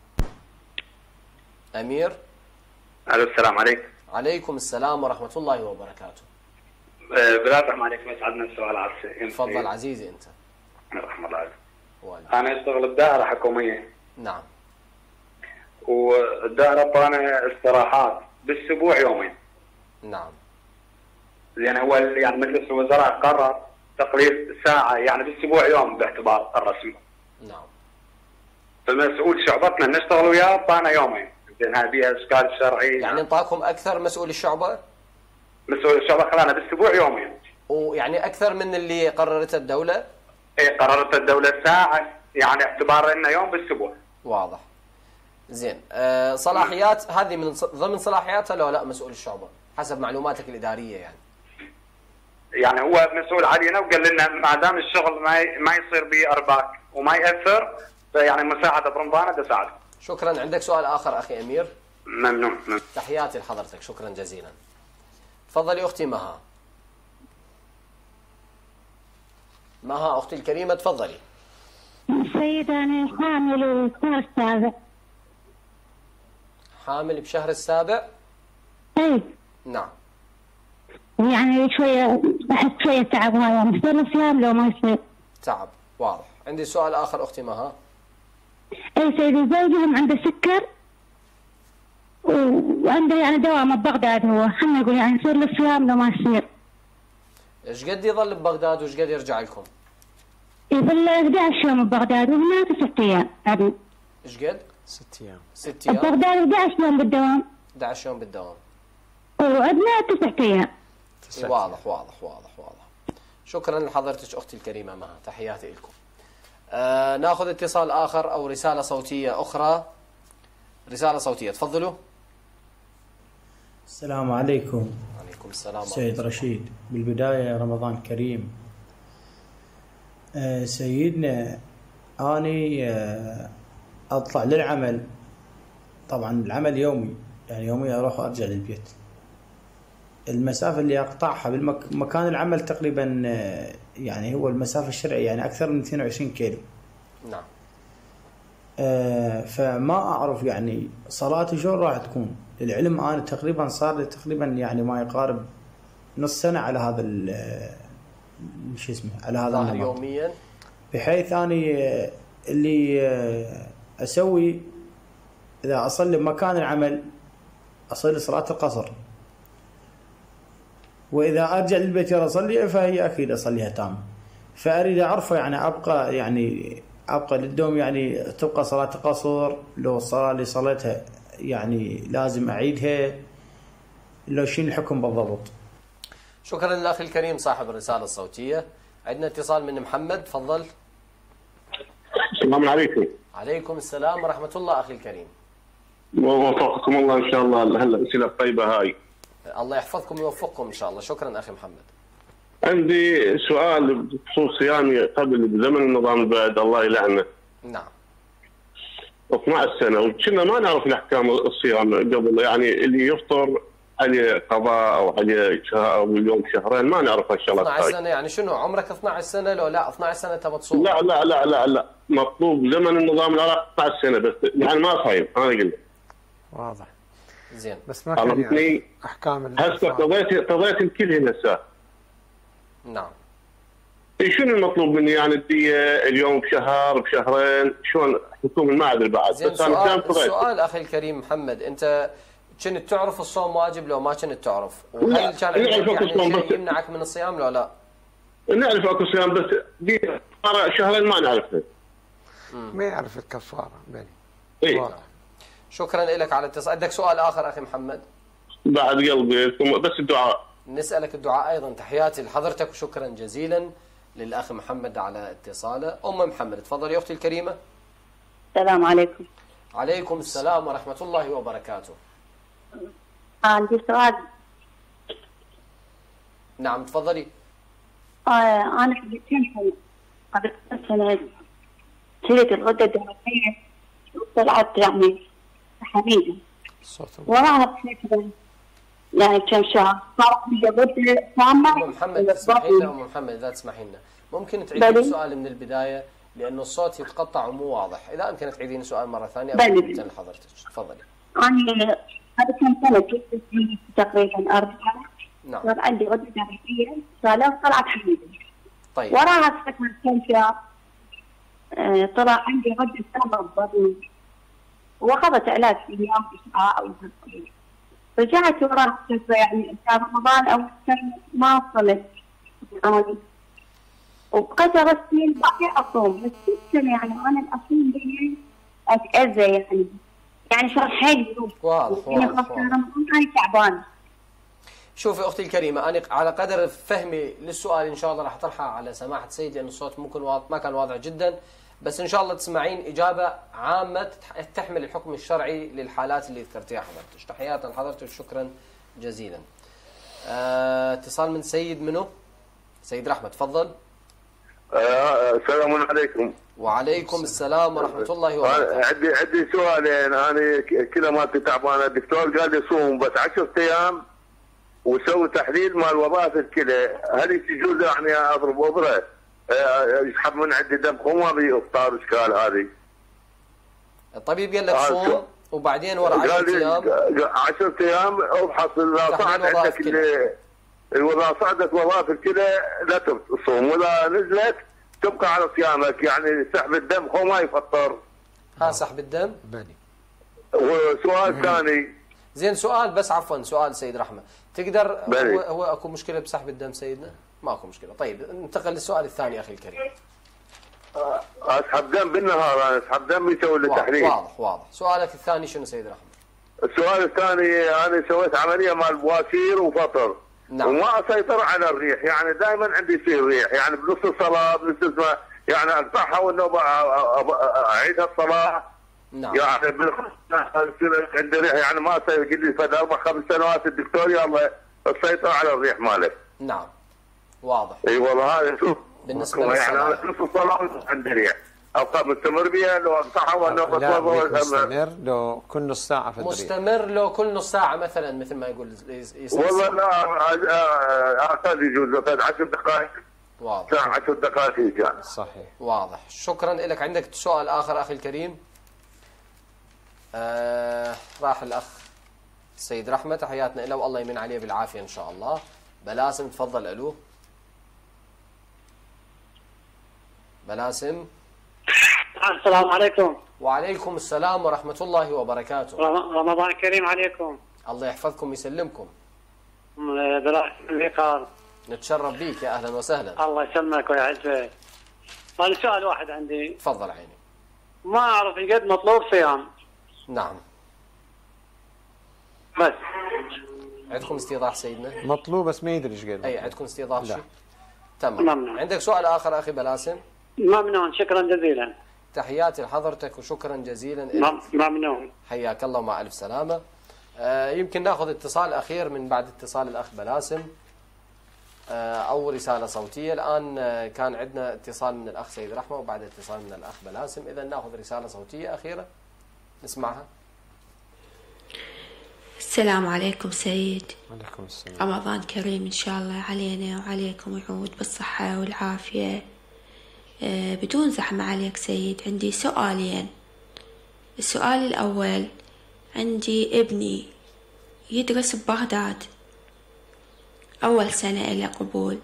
امير. الو السلام عليكم. عليكم السلام ورحمه الله وبركاته. بلا رحمة عليكم يسعدنا السؤال عرسي. تفضل عزيزي انت. رحمة الله عليك. انا اشتغل بدائره حكوميه. نعم. والدائره طانا استراحات بالاسبوع يومين. نعم. لان هو يعني مجلس الوزراء قرر تقليل ساعه يعني بالاسبوع يوم باعتبار الرسمي. نعم. فالمسؤول شعبتنا نشتغل وياه طانا يومين، زين هاي بيها اشكال شرعي. يعني انطاكم اكثر مسؤول الشعبه؟ مسؤول الشعبه خلانا بالاسبوع يومين. ويعني اكثر من اللي قررته الدوله؟ اي قررت الدوله ساعه يعني اعتبار انه يوم بالاسبوع. واضح. زين. صلاحيات هذه من ضمن صلاحياتها لو لا مسؤول الشعبه حسب معلوماتك الاداريه يعني؟ يعني هو مسؤول علينا وقال لنا ما دام الشغل ما يصير به ارباك وما ياثر فيعني مساعده برمضان تساعد. شكرا. عندك سؤال اخر اخي امير؟ ممنون. تحياتي لحضرتك شكرا جزيلا. تفضلي اختي مها. مها اختي الكريمه تفضلي. سيدة أنا حامل بشهر السابع. حامل بشهر السابع؟ اي. نعم. يعني شوية أحس شوية تعب هاي يعني يصير الصيام لو ما يصير. تعب واضح. عندي سؤال آخر أختي مها. اي سيدي زوجهم عنده سكر وعنده يعني دوام ببغداد، هو خلنا نقول يعني يصير له صيام لو ما يصير. ايش قد يظل ببغداد وايش قد يرجع لكم؟ يظل 11 يوم ببغداد وهنا 9 ايام عدو. ايش قد؟ 6 ايام. 6 ايام؟ ببغداد 11 يوم بالدوام. 11 يوم بالدوام. وعندنا 9 ايام. واضح واضح واضح واضح. شكرا لحضرتك أختي الكريمة مها، تحياتي لكم. ناخذ اتصال آخر أو رسالة صوتية أخرى. رسالة صوتية، تفضلوا. السلام عليكم. وعليكم السلام. سيد رشيد، بالبداية رمضان كريم. سيدنا أني أطلع للعمل، طبعا العمل يومي، يعني يومي أروح وأرجع للبيت. المسافة اللي أقطعها بمكان العمل تقريبا يعني هو المسافة الشرعية يعني أكثر من 22 كيلو. نعم. فما أعرف يعني صلاتي شلون راح تكون. للعلم أنا تقريبا صار لي تقريبا يعني ما يقارب نص سنة على هذا شو اسمه، على هذا النمط يوميا، بحيث أني اللي أسوي إذا أصلي بمكان العمل أصلي صلاة القصر، وإذا أرجع للبيت أصلي فهي أكيد أصليها تامة. فأريد أعرفه يعني أبقى للدوم يعني تبقى صلاة قصر، لو الصلاة اللي صليتها يعني لازم أعيدها، لو شنو الحكم بالضبط؟ شكرا للأخ الكريم صاحب الرسالة الصوتية. عندنا اتصال من محمد، تفضل. السلام عليكم. عليكم السلام ورحمة الله أخي الكريم. ووفقكم الله إن شاء الله هالأسئلة الطيبة هاي. الله يحفظكم ويوفقكم إن شاء الله. شكرا أخي محمد. عندي سؤال بخصوص صيامي قبل بزمن النظام البائد الله يلعنه. نعم. 12 سنة وكنا ما نعرف الأحكام الصيام قبل، يعني اللي يفطر عليه قضاء أو عليه شهر أو اليوم شهرين ما نعرف هالشغلات. 12 سنة يعني شنو عمرك 12 سنة؟ لو لا 12 سنة تبى تصوم؟ لا لا لا لا لا مطلوب زمن النظام العراقي 12 سنة بس، يعني ما صايم أنا قلت. واضح. زين. بس ما كان يعني أحكام هسه قضيت الكل هنا هسه. نعم. شنو المطلوب مني يعني الدية اليوم بشهر بشهرين شلون حكومة ما ادري بعد. زين. سؤال اخي الكريم محمد، انت كنت تعرف الصوم واجب لو ما كنت تعرف؟ وهل كان عندك يعني شيء يمنعك من الصيام لو لا؟ نعرف اكو صيام بس شهرين ما نعرفها. ما يعرف الكفارة بني. اي. شكرا لك على الاتصال. عندك سؤال اخر اخي محمد؟ بعد قلبي بس الدعاء. نسألك الدعاء أيضا. تحياتي لحضرتك وشكرا جزيلا للأخ محمد على اتصاله. أم محمد، تفضلي أختي الكريمة. السلام عليكم. عليكم السلام ورحمة الله وبركاته. عندي سؤال. نعم تفضلي. أنا قبل كم سنة شلت الغدة الدرقية وطلعت يعني حميدة وراها بشكل يعني كم شهر صارت لي غدة تامة. أم محمد تسمحي لنا، أم محمد إذا تسمحي لنا ممكن تعيدين السؤال من البداية لأنه الصوت يتقطع ومو واضح. إذا أمكن تعيدين السؤال مرة ثانية أمكن لحضرتك. تفضلي. أنا قبل كم سنة كنت تقريبا 4 سنوات. نعم. صار عندي غدة درقية طلعت حميدة. طيب. وراها سكن كم شهر طلع عندي غدة تامة ببطني واخذت علاج في اليوم إشعاع أو رجعت وراها فترة يعني كان رمضان أو ما صلت يعني وبقيت أغسل باقي أصوم بس كل يعني أنا الأصوم لي أتأذى يعني شرح حيل واضح. رمضان أنا تعبانة. شوفي أختي الكريمة، أنا على قدر فهمي للسؤال إن شاء الله راح أطرحها على سماحة السيد لأن الصوت ممكن ما كان واضح جدا، بس إن شاء الله تسمعين إجابة عامة تحمل الحكم الشرعي للحالات اللي ذكرتيها حضرتك. تحياتنا لحضرتك شكرا جزيلا. اتصال من سيد منو؟ سيد رحمة، تفضل. السلام عليكم. وعليكم السلام ورحمة الله وبركاته. عندي سؤالين. أنا كذا مالتي تعبانة، الدكتور قال لي صوم بس 10 أيام وسوي تحليل مال وظائف الكلى، هل يجوز يعني أضرب إبرة يسحب من عندي دم وما بيفطر اشكال هذه؟ الطبيب قال لك صوم وبعدين ورا 10 ايام 10 ايام ابحث اذا صعد عندك اذا صعدت وظائف الكلى لا تصوم، واذا نزلت تبقى على صيامك، يعني سحب الدم هو ما يفطر. سحب الدم؟ بني. وسؤال ثاني. زين سؤال بس عفوا سؤال سيد رحمة، تقدر هو اكو مشكلة بسحب الدم سيدنا؟ ماكو مشكلة. طيب انتقل للسؤال الثاني اخي الكريم. اسحب دم بالنهار، انا اسحب دم يسوي لي تحليل. واضح. سؤالك الثاني شنو سيد رحمة؟ السؤال الثاني انا سويت عملية مال بواسير وفطر، نعم. وما اسيطر على الريح، يعني دائما عندي فيه ريح، يعني بنص الصلاه بنص يعني اقطعها والنوبه اعيدها الصلاه. نعم. يعني عندي ريح، يعني ما اسيطر، قل لي فد 4-5 سنوات الدكتور يلا السيطره على الريح ماله. نعم واضح. اي والله هذا شوف بالنسبه يعني انا نص الصلاه عندي ريح، ابقى مستمر بها لو اقطعها والنوبه لا مستمر لو كل نص ساعه في الريح. مستمر لو كل نص ساعه مثلا مثل ما يقول والله لا اكاد يجوز 10 دقائق. واضح. ساعه 10 دقائق يجي. صحيح. واضح. شكرا لك. عندك سؤال اخر اخي الكريم؟ راح الاخ السيد رحمة، تحياتنا له والله يمن عليه بالعافيه ان شاء الله. بلاسم تفضل. الو بلاسم. السلام عليكم. وعليكم السلام ورحمة الله وبركاته. رمضان كريم عليكم. الله يحفظكم ويسلمكم. براسم اللقاء. نتشرف بيك، يا أهلا وسهلا. الله يسلمك ويعزك. أنا سؤال واحد عندي. تفضل عيني. ما أعرف قد مطلوب صيام. نعم. بس. عندكم استيضاح سيدنا؟ مطلوب بس ما يدري ايش قد. أي عندكم استيضاح شيء؟ لا. تمام. ممنون. عندك سؤال آخر أخي بلاسم؟ ممنون، شكرا جزيلا. تحياتي لحضرتك وشكرا جزيلا. ممنون. حياك الله مع ألف سلامة. يمكن ناخذ اتصال أخير من بعد اتصال الأخ بلاسم أو رسالة صوتية. الآن كان عندنا اتصال من الأخ سيد رحمة وبعد اتصال من الأخ بلاسم، إذا ناخذ رسالة صوتية أخيرة نسمعها. السلام عليكم سيد. وعليكم السلام. رمضان كريم إن شاء الله علينا وعليكم، ويعود بالصحة والعافية بدون زحمة عليك سيد. عندي سؤالين. السؤال الأول، عندي ابني يدرس ببغداد، أول سنة إلى قبول،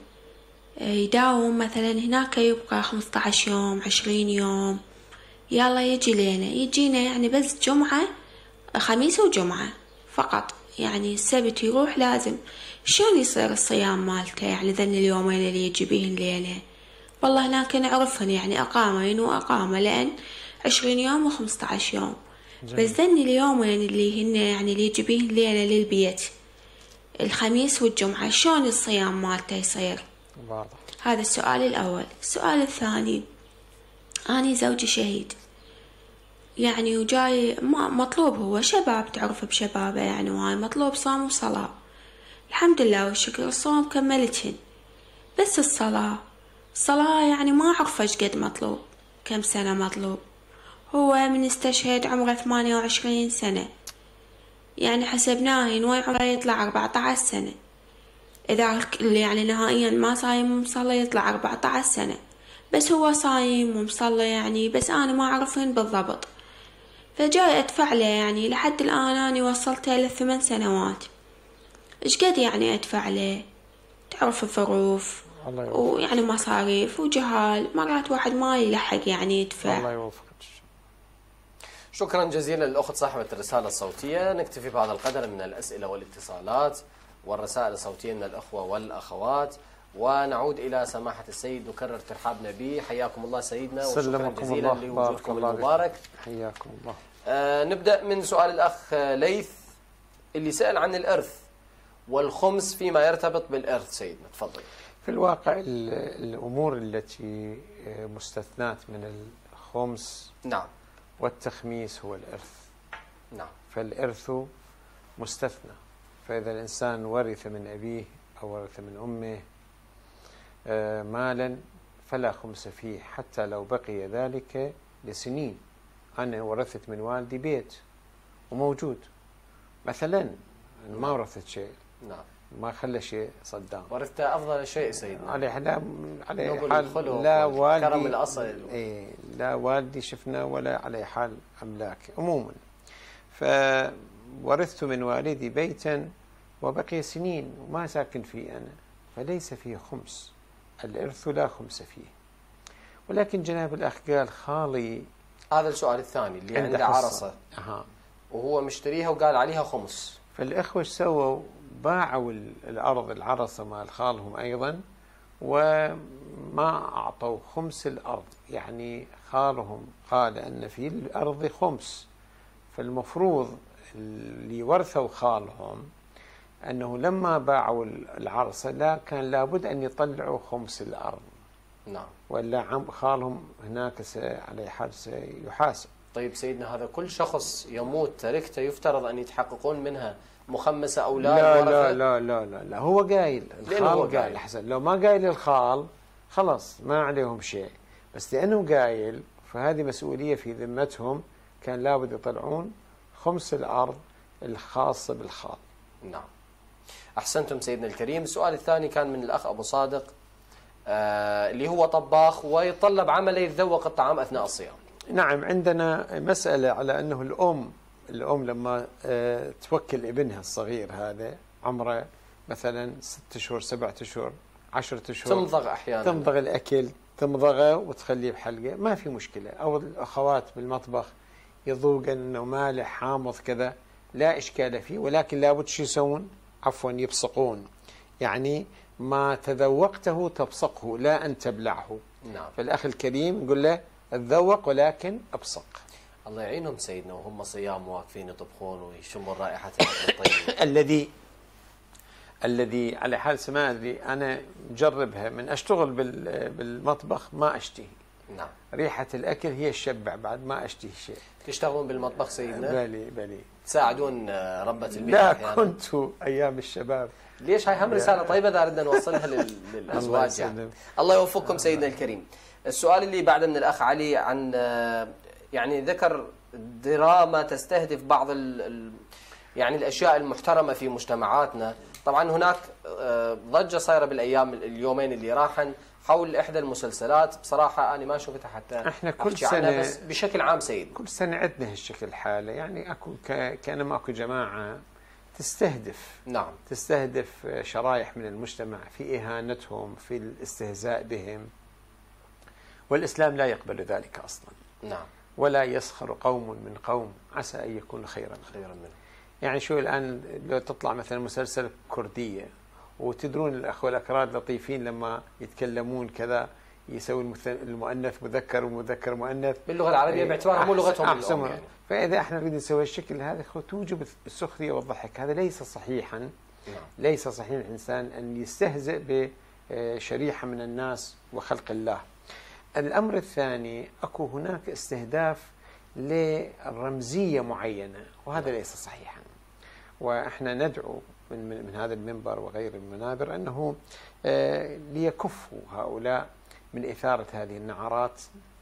يداوم مثلا هناك يبقى 15 يوم 20 يوم، يلا يجينا يعني بس جمعة خميس وجمعة فقط، يعني السبت يروح لازم. شلون يصير الصيام مالته يعني ذن اليومين اللي يجي بيهن ليلة؟ والله هناك نعرفهن يعني أقامين وأقامة، لأن 20 يوم و15 يوم. جميل. بس ذن اليومين اللي هن يعني اللي يجي بيهن ليلة للبيت، الخميس والجمعة، شلون الصيام مالته يصير؟ واضح. هذا السؤال الأول. السؤال الثاني، أنا زوجي شهيد يعني، وجاي مطلوب، هو شباب تعرف بشبابه يعني، وهاي مطلوب صوم وصلاة. الحمد لله والشكر الصوم كملتهن، بس الصلاة يعني ما أعرف ايش قد مطلوب، كم سنة مطلوب. هو من استشهد عمره 28 سنة، يعني حسبناه نوي عمره يطلع 14 سنة، إذا يعني نهائيا ما صايم ومصلي يطلع 14 سنة، بس هو صايم ومصلي يعني، بس أنا ما أعرفهن بالضبط. فجاي أدفع له يعني لحد الآن أنا وصلته ل 8 سنوات. إيش قد يعني أدفع له؟ تعرف الظروف ويعني مصاريف وجهال، مرات واحد ما يلحق يعني يدفع. الله يوفقك. شكرا جزيلا للأخت صاحبة الرسالة الصوتية. نكتفي بهذا القدر من الأسئلة والاتصالات والرسائل الصوتية من الأخوة والأخوات، ونعود إلى سماحة السيد نكرر ترحابنا به. حياكم الله سيدنا وشكرا جزيلا لوجودكم المبارك. حياكم الله. نبدأ من سؤال الأخ ليث اللي سأل عن الإرث والخمس فيما يرتبط بالإرث. سيدنا تفضل. في الواقع الأمور التي مستثنات من الخمس نعم والتخميس هو الإرث. نعم. فالإرث مستثنى، فإذا الإنسان ورث من أبيه أو ورث من أمه مالا فلا خمس فيه حتى لو بقي ذلك لسنين. أنا ورثت من والدي بيت وموجود مثلا، ما ورثت شيء، نعم، ما خلى شيء صدام، ورثت أفضل شيء سيدنا على حال لا والدي كرم الأصل. لا والدي شفنا ولا على حال أملاك عموما. فورثت من والدي بيتا وبقي سنين وما ساكن فيه أنا، فليس فيه خمس، الإرث لا خمس فيه. ولكن جناب الأخ قال خالي، هذا السؤال الثاني اللي عنده عرصة وهو مشتريها وقال عليها خمس، فالإخوة سووا باعوا الأرض العرصة مال خالهم أيضا وما أعطوا خمس الأرض، يعني خالهم قال أن في الأرض خمس، فالمفروض اللي ورثوا خالهم أنه لما باعوا العرصة لا كان لابد أن يطلعوا خمس الأرض. نعم. ولا خالهم هناك على حال سيحاسب. طيب سيدنا، هذا كل شخص يموت تركته يفترض أن يتحققون منها مخمسة أولاد لا ورثة؟ لا لا لا لا لا، هو قايل الخال قايل أحسن. لو ما قايل الخال خلاص ما عليهم شيء، بس لأنه قايل فهذه مسؤولية في ذمتهم، كان لابد يطلعون خمس الأرض الخاصة بالخال. نعم. أحسنتم سيدنا الكريم. السؤال الثاني كان من الأخ أبو صادق، اللي هو طباخ ويتطلب عمله يتذوق الطعام أثناء الصيام. نعم، عندنا مسألة على أنه الأم لما توكل ابنها الصغير هذا عمره مثلا 6 أشهر 7 أشهر 10 أشهر، تمضغ أحيانا، تمضغ الأكل تمضغه وتخليه بحلقة، ما في مشكلة. أو الأخوات بالمطبخ يذوق أنه مالح حامض كذا، لا إشكال فيه، ولكن لابد شو يسوون؟ عفوا يبصقون، يعني ما تذوقته تبصقه لا أن تبلعه. نعم. فالأخ الكريم نقول له تذوق ولكن أبصق. الله يعينهم سيدنا وهم صيام واقفين يطبخون ويشموا رائحة الأكل الطيب. الذي على حال ما أدري، أنا مجربها من أشتغل بالمطبخ ما أشتهي. نعم. ريحة الأكل هي الشبع، بعد ما أشتهي شيء. تشتغلون بالمطبخ سيدنا؟ بلي. تساعدون ربة البيت؟ لا كنت أيام الشباب. ليش؟ هاي هم رسالة طيبة إذا أردنا نوصلها للأزواج يعني. الله يوفقكم سيدنا الكريم. السؤال اللي بعده من الأخ علي عن يعني ذكر دراما تستهدف بعض يعني الأشياء المحترمة في مجتمعاتنا. طبعا هناك ضجة صايرة بالأيام اليومين اللي راحن حول إحدى المسلسلات، بصراحة أنا ما شفتها حتى احنا كل سنة، بس بشكل عام سيد كل سنة عندنا هالشكل حالة، يعني أكو كأنما أكو جماعة تستهدف. نعم. تستهدف شرائح من المجتمع في إهانتهم، في الاستهزاء بهم، والإسلام لا يقبل ذلك أصلا. نعم. ولا يسخر قوم من قوم عسى أن يكون خيرا منه. يعني شو الآن لو تطلع مثلا مسلسل كردية، وتدرون الأخوة الأكراد لطيفين لما يتكلمون كذا يسوي المؤنث مذكر ومذكر مؤنث باللغة العربية باعتبارها مو لغتهم الأم يعني. فإذا احنا نريد نسوي الشكل هذا توجب السخرية والضحك، هذا ليس صحيحا. نعم. ليس صحيح الإنسان أن يستهزئ بشريحة من الناس وخلق الله. الأمر الثاني، أكو هناك استهداف لرمزية معينة، وهذا ليس صحيحا. وإحنا ندعو من هذا المنبر وغير المنابر أنه ليكفوا هؤلاء من إثارة هذه النعرات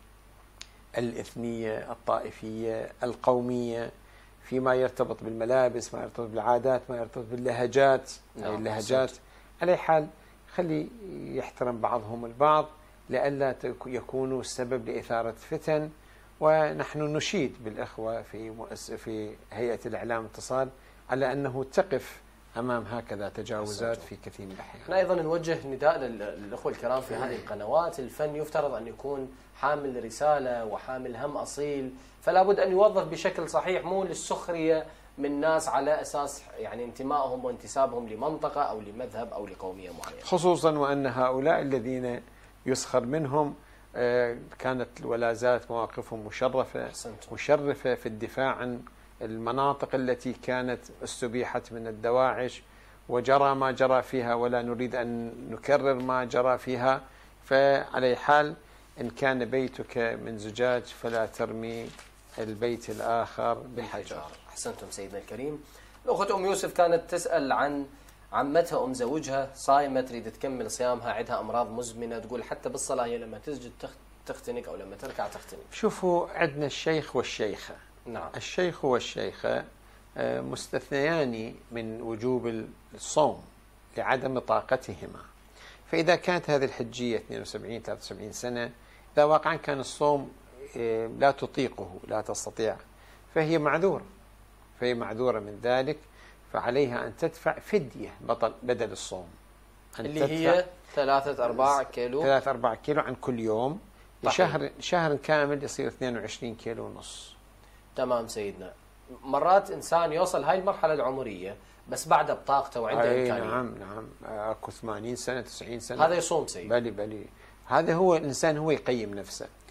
الإثنية الطائفية القومية فيما يرتبط بالملابس، ما يرتبط بالعادات، ما يرتبط باللهجات. اللهجات على حال خلي يحترم بعضهم البعض لئلا يكونوا سبب لإثارة فتن. ونحن نشيد بالإخوة في هيئة الإعلام والاتصال على أنه تقف أمام هكذا تجاوزات في كثير من الأحيان. احنا أيضا نوجه نداء للأخوة الكرام في هذه القنوات. الفن يفترض أن يكون حامل رسالة وحامل هم أصيل، فلا بد أن يوظف بشكل صحيح، مو للسخرية من ناس على أساس يعني انتمائهم وانتسابهم لمنطقة أو لمذهب أو لقومية معينة. خصوصا وأن هؤلاء الذين يسخر منهم كانت ولا زالت مواقفهم مشرفة في الدفاع عن المناطق التي كانت استبيحت من الدواعش، وجرى ما جرى فيها ولا نريد أن نكرر ما جرى فيها. فعلى حال إن كان بيتك من زجاج فلا ترمي البيت الآخر بالحجر. أحسنتم سيدنا الكريم. الأخت أم يوسف كانت تسأل عن عمتها أم زوجها صايمة تريد تكمل صيامها، عندها أمراض مزمنة، تقول حتى بالصلاة هي لما تسجد تختنق أو لما تركع تختنق. شوفوا، عندنا الشيخ والشيخة. نعم. الشيخ والشيخة مستثنيان من وجوب الصوم لعدم طاقتهما. فإذا كانت هذه الحجية 72 73 سنة، إذا واقعا كان الصوم لا تطيقه لا تستطيع، فهي معذورة من ذلك، فعليها أن تدفع فدية بدل الصوم، اللي هي 3-4 كيلو 3-4 كيلو عن كل يوم شهر كامل يصير 22 كيلو ونص. تمام سيدنا. مرات إنسان يوصل هاي المرحلة العمرية بس بعد بطاقته وعنده إمكانية. نعم أكو 80 سنة 90 سنة هذا يصوم سيد. بلي هذا هو الإنسان هو يقيم نفسه.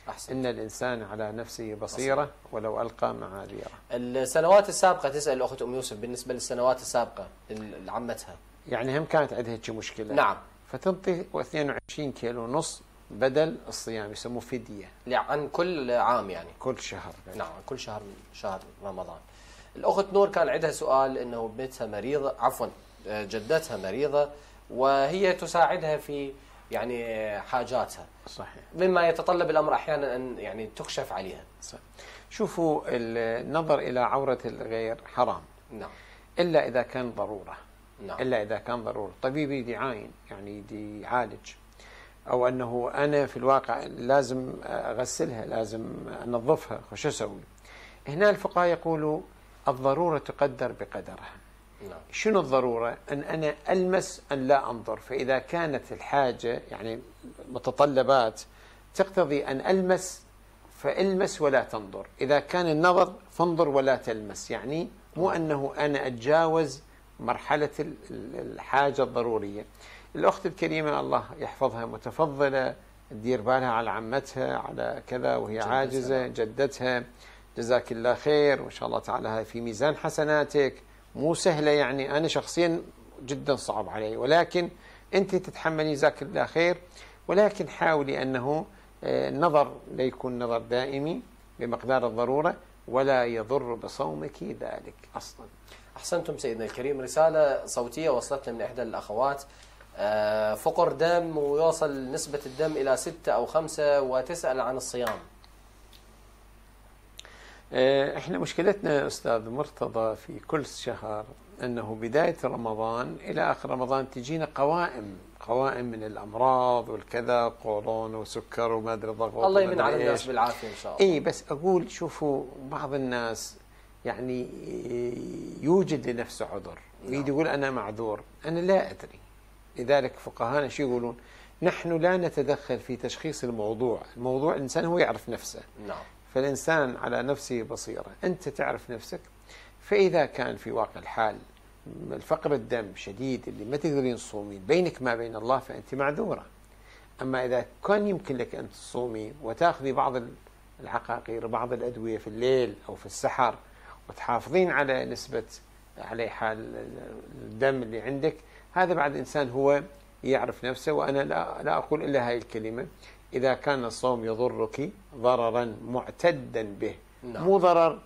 إن الإنسان على نفسه بصيرة ولو ألقى معاذيره. السنوات السابقة، تسأل الأخت أم يوسف بالنسبة للسنوات السابقة لعمتها، يعني هم كانت عندها هيك مشكلة. نعم. فتنطي 22 كيلو ونص بدل الصيام، يسموه فدية عن كل عام، يعني كل شهر. نعم، كل شهر من شهر رمضان. الأخت نور كان عندها سؤال إنه بنتها مريضة، عفوا جدتها مريضة، وهي تساعدها في يعني حاجاتها. صحيح. مما يتطلب الأمر أحيانا أن يعني تكشف عليها. صحيح. شوفوا، النظر إلى عورة الغير حرام. نعم. إلا إذا كان ضرورة. نعم. إلا إذا كان ضرورة، طبيب يدي يعاين، يعني يدي يعالج، أو أنه أنا في الواقع لازم أغسلها، لازم أنظفها، وش أسوي؟ هنا الفقهاء يقولوا الضرورة تقدر بقدرها. نعم. شنو الضرورة؟ أن أنا ألمس أن لا أنظر، فإذا كانت الحاجة يعني متطلبات تقتضي أن ألمس فألمس ولا تنظر، إذا كان النظر فانظر ولا تلمس، يعني مو أنه أنا أتجاوز مرحلة الحاجة الضرورية. الأخت الكريمة الله يحفظها متفضلة، تدير بالها على عمتها على كذا وهي عاجزة، جدتها، جزاك الله خير، وإن شاء الله تعالى هاي في ميزان حسناتك. مو سهلة، يعني أنا شخصيا جدا صعب علي، ولكن أنت تتحملي جزاك الله خير. ولكن حاولي أنه النظر لا يكون نظر دائمي بمقدار الضرورة، ولا يضر بصومك ذلك أصلا. أحسنتم سيدنا الكريم. رسالة صوتية وصلتنا من إحدى الأخوات، فقر دم ويوصل نسبة الدم إلى 6 أو 5، وتسأل عن الصيام. احنا مشكلتنا أستاذ مرتضى في كل شهر أنه بداية رمضان إلى آخر رمضان تجينا قوائم من الأمراض والكذا، قولون وسكر وما أدري ضغط. الله يمن على الناس بالعافية إن شاء الله. بس أقول شوفوا، بعض الناس يعني يوجد لنفسه عذر، يريد يقول أنا معذور، أنا لا أدري. لذلك فقهانا شو يقولون؟ نحن لا نتدخل في تشخيص الموضوع الإنسان هو يعرف نفسه. نعم. فالإنسان على نفسه بصيرة، أنت تعرف نفسك. فإذا كان في واقع الحال الفقر الدم شديد اللي ما تقدرين تصومين بينك ما بين الله، فأنت معذورة. أما إذا كان يمكن لك أن تصومي وتأخذي بعض العقاقير وبعض الأدوية في الليل أو في السحر، وتحافظين على نسبة على حال الدم اللي عندك، هذا بعد إنسان هو يعرف نفسه. وأنا لا أقول إلا هاي الكلمة: إذا كان الصوم يضرك ضررا معتدا به. نعم. مو ضرر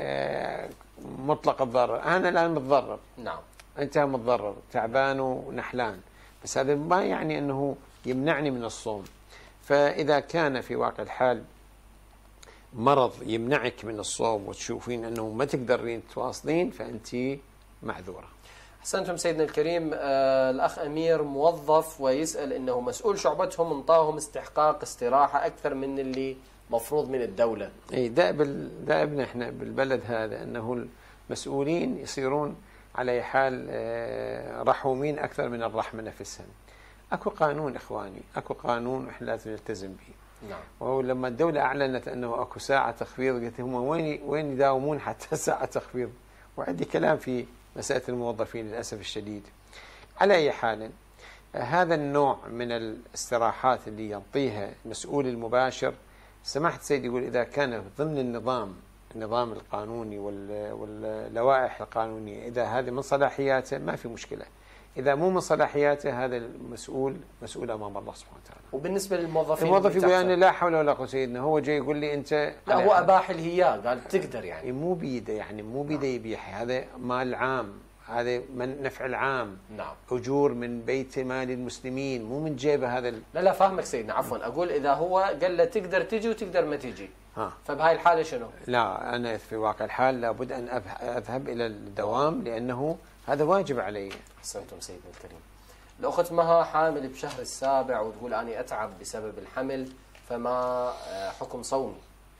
مطلق الضرر، أنا الآن متضرر، نعم، أنت متضرر تعبان ونحلان، بس هذا ما يعني أنه يمنعني من الصوم. فإذا كان في واقع الحال مرض يمنعك من الصوم وتشوفين أنه ما تقدرين تواصلين، فأنت معذورة. أحسنتم سيدنا الكريم. الأخ أمير موظف ويسأل إنه مسؤول شعبتهم انطاهم استحقاق استراحة أكثر من اللي مفروض من الدولة. دائما احنا بالبلد هذا أنه المسؤولين يصيرون على حال رحومين أكثر من الرحمة نفسها. أكو قانون إخواني، أكو قانون إحنا لازم نلتزم به. نعم. وهو لما الدولة أعلنت أنه أكو ساعة تخفيض، قلت هم وين يداومون حتى ساعة تخفيض؟ وعندي كلام في مسألة الموظفين للأسف الشديد. على أي حال، هذا النوع من الاستراحات اللي ينطيها المسؤول المباشر، سماحة سيدي يقول إذا كان ضمن النظام القانوني واللوائح القانونية، إذا هذه من صلاحياته ما في مشكلة. إذا مو من صلاحياته، هذا المسؤول مسؤول أمام الله سبحانه وتعالى. وبالنسبة للموظفين، الموظف يقول أنا لا حول ولا قوة سيدنا، هو جاي يقول لي أنت لا، هو أباح الهياه، قال تقدر، يعني مو بيده، يعني مو بيده يبيح، هذا مال عام، هذا من نفع العام. نعم. أجور من بيت مال المسلمين، مو من جيبه هذا لا فاهمك سيدنا، عفوا أقول إذا هو قال له تقدر تجي وتقدر ما تجي، فبهاي الحالة شنو؟ لا، أنا في واقع الحال لابد أن أذهب إلى الدوام، لأنه هذا واجب علي. أحسنتم سيدنا الكريم. الأخت مها حامل بشهر السابع وتقول أني أتعب بسبب الحمل، فما حكم صومي؟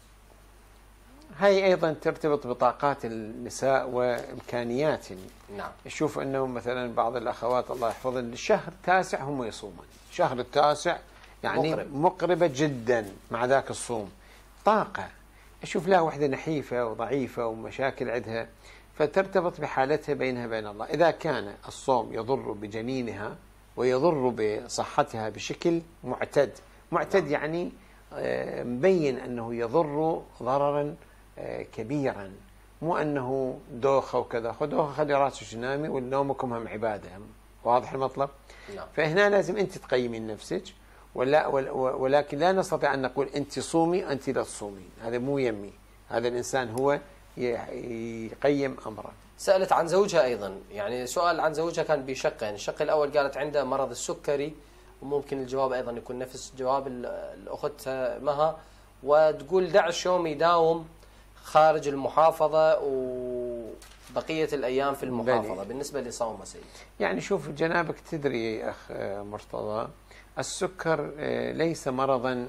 هاي أيضا ترتبط بطاقات النساء وإمكانياتهم. نعم. شوف أنه مثلا بعض الأخوات الله يحفظن الشهر التاسع هم يصومون، شهر التاسع يعني مقربة جدا مع ذاك الصوم، طاقة. أشوف لها وحدة نحيفة وضعيفة ومشاكل عندها، فترتبط بحالتها بينها وبين الله. إذا كان الصوم يضر بجنينها ويضر بصحتها بشكل معتد، يعني مبين أنه يضر ضررا كبيرا، مو أنه دوخة وكذا، دوخة خلي راسك ينامي والنومكم هم عبادة. واضح المطلب؟ نعم. فهنا لازم أنت تقيمين نفسك، ولكن لا نستطيع أن نقول أنت صومي أنت لا تصومي، هذا مو يمي، هذا الإنسان هو يقيم أمره. سألت عن زوجها أيضا، يعني سؤال عن زوجها كان بشقين، الشق الأول قالت عنده مرض السكري، وممكن الجواب أيضا يكون نفس جواب الأخت مها، وتقول 11 يوم يداوم خارج المحافظة وبقية الأيام في المحافظة بالنسبة لصومه سيد. يعني شوف جنابك تدري أخ مرتضى، السكر ليس مرضا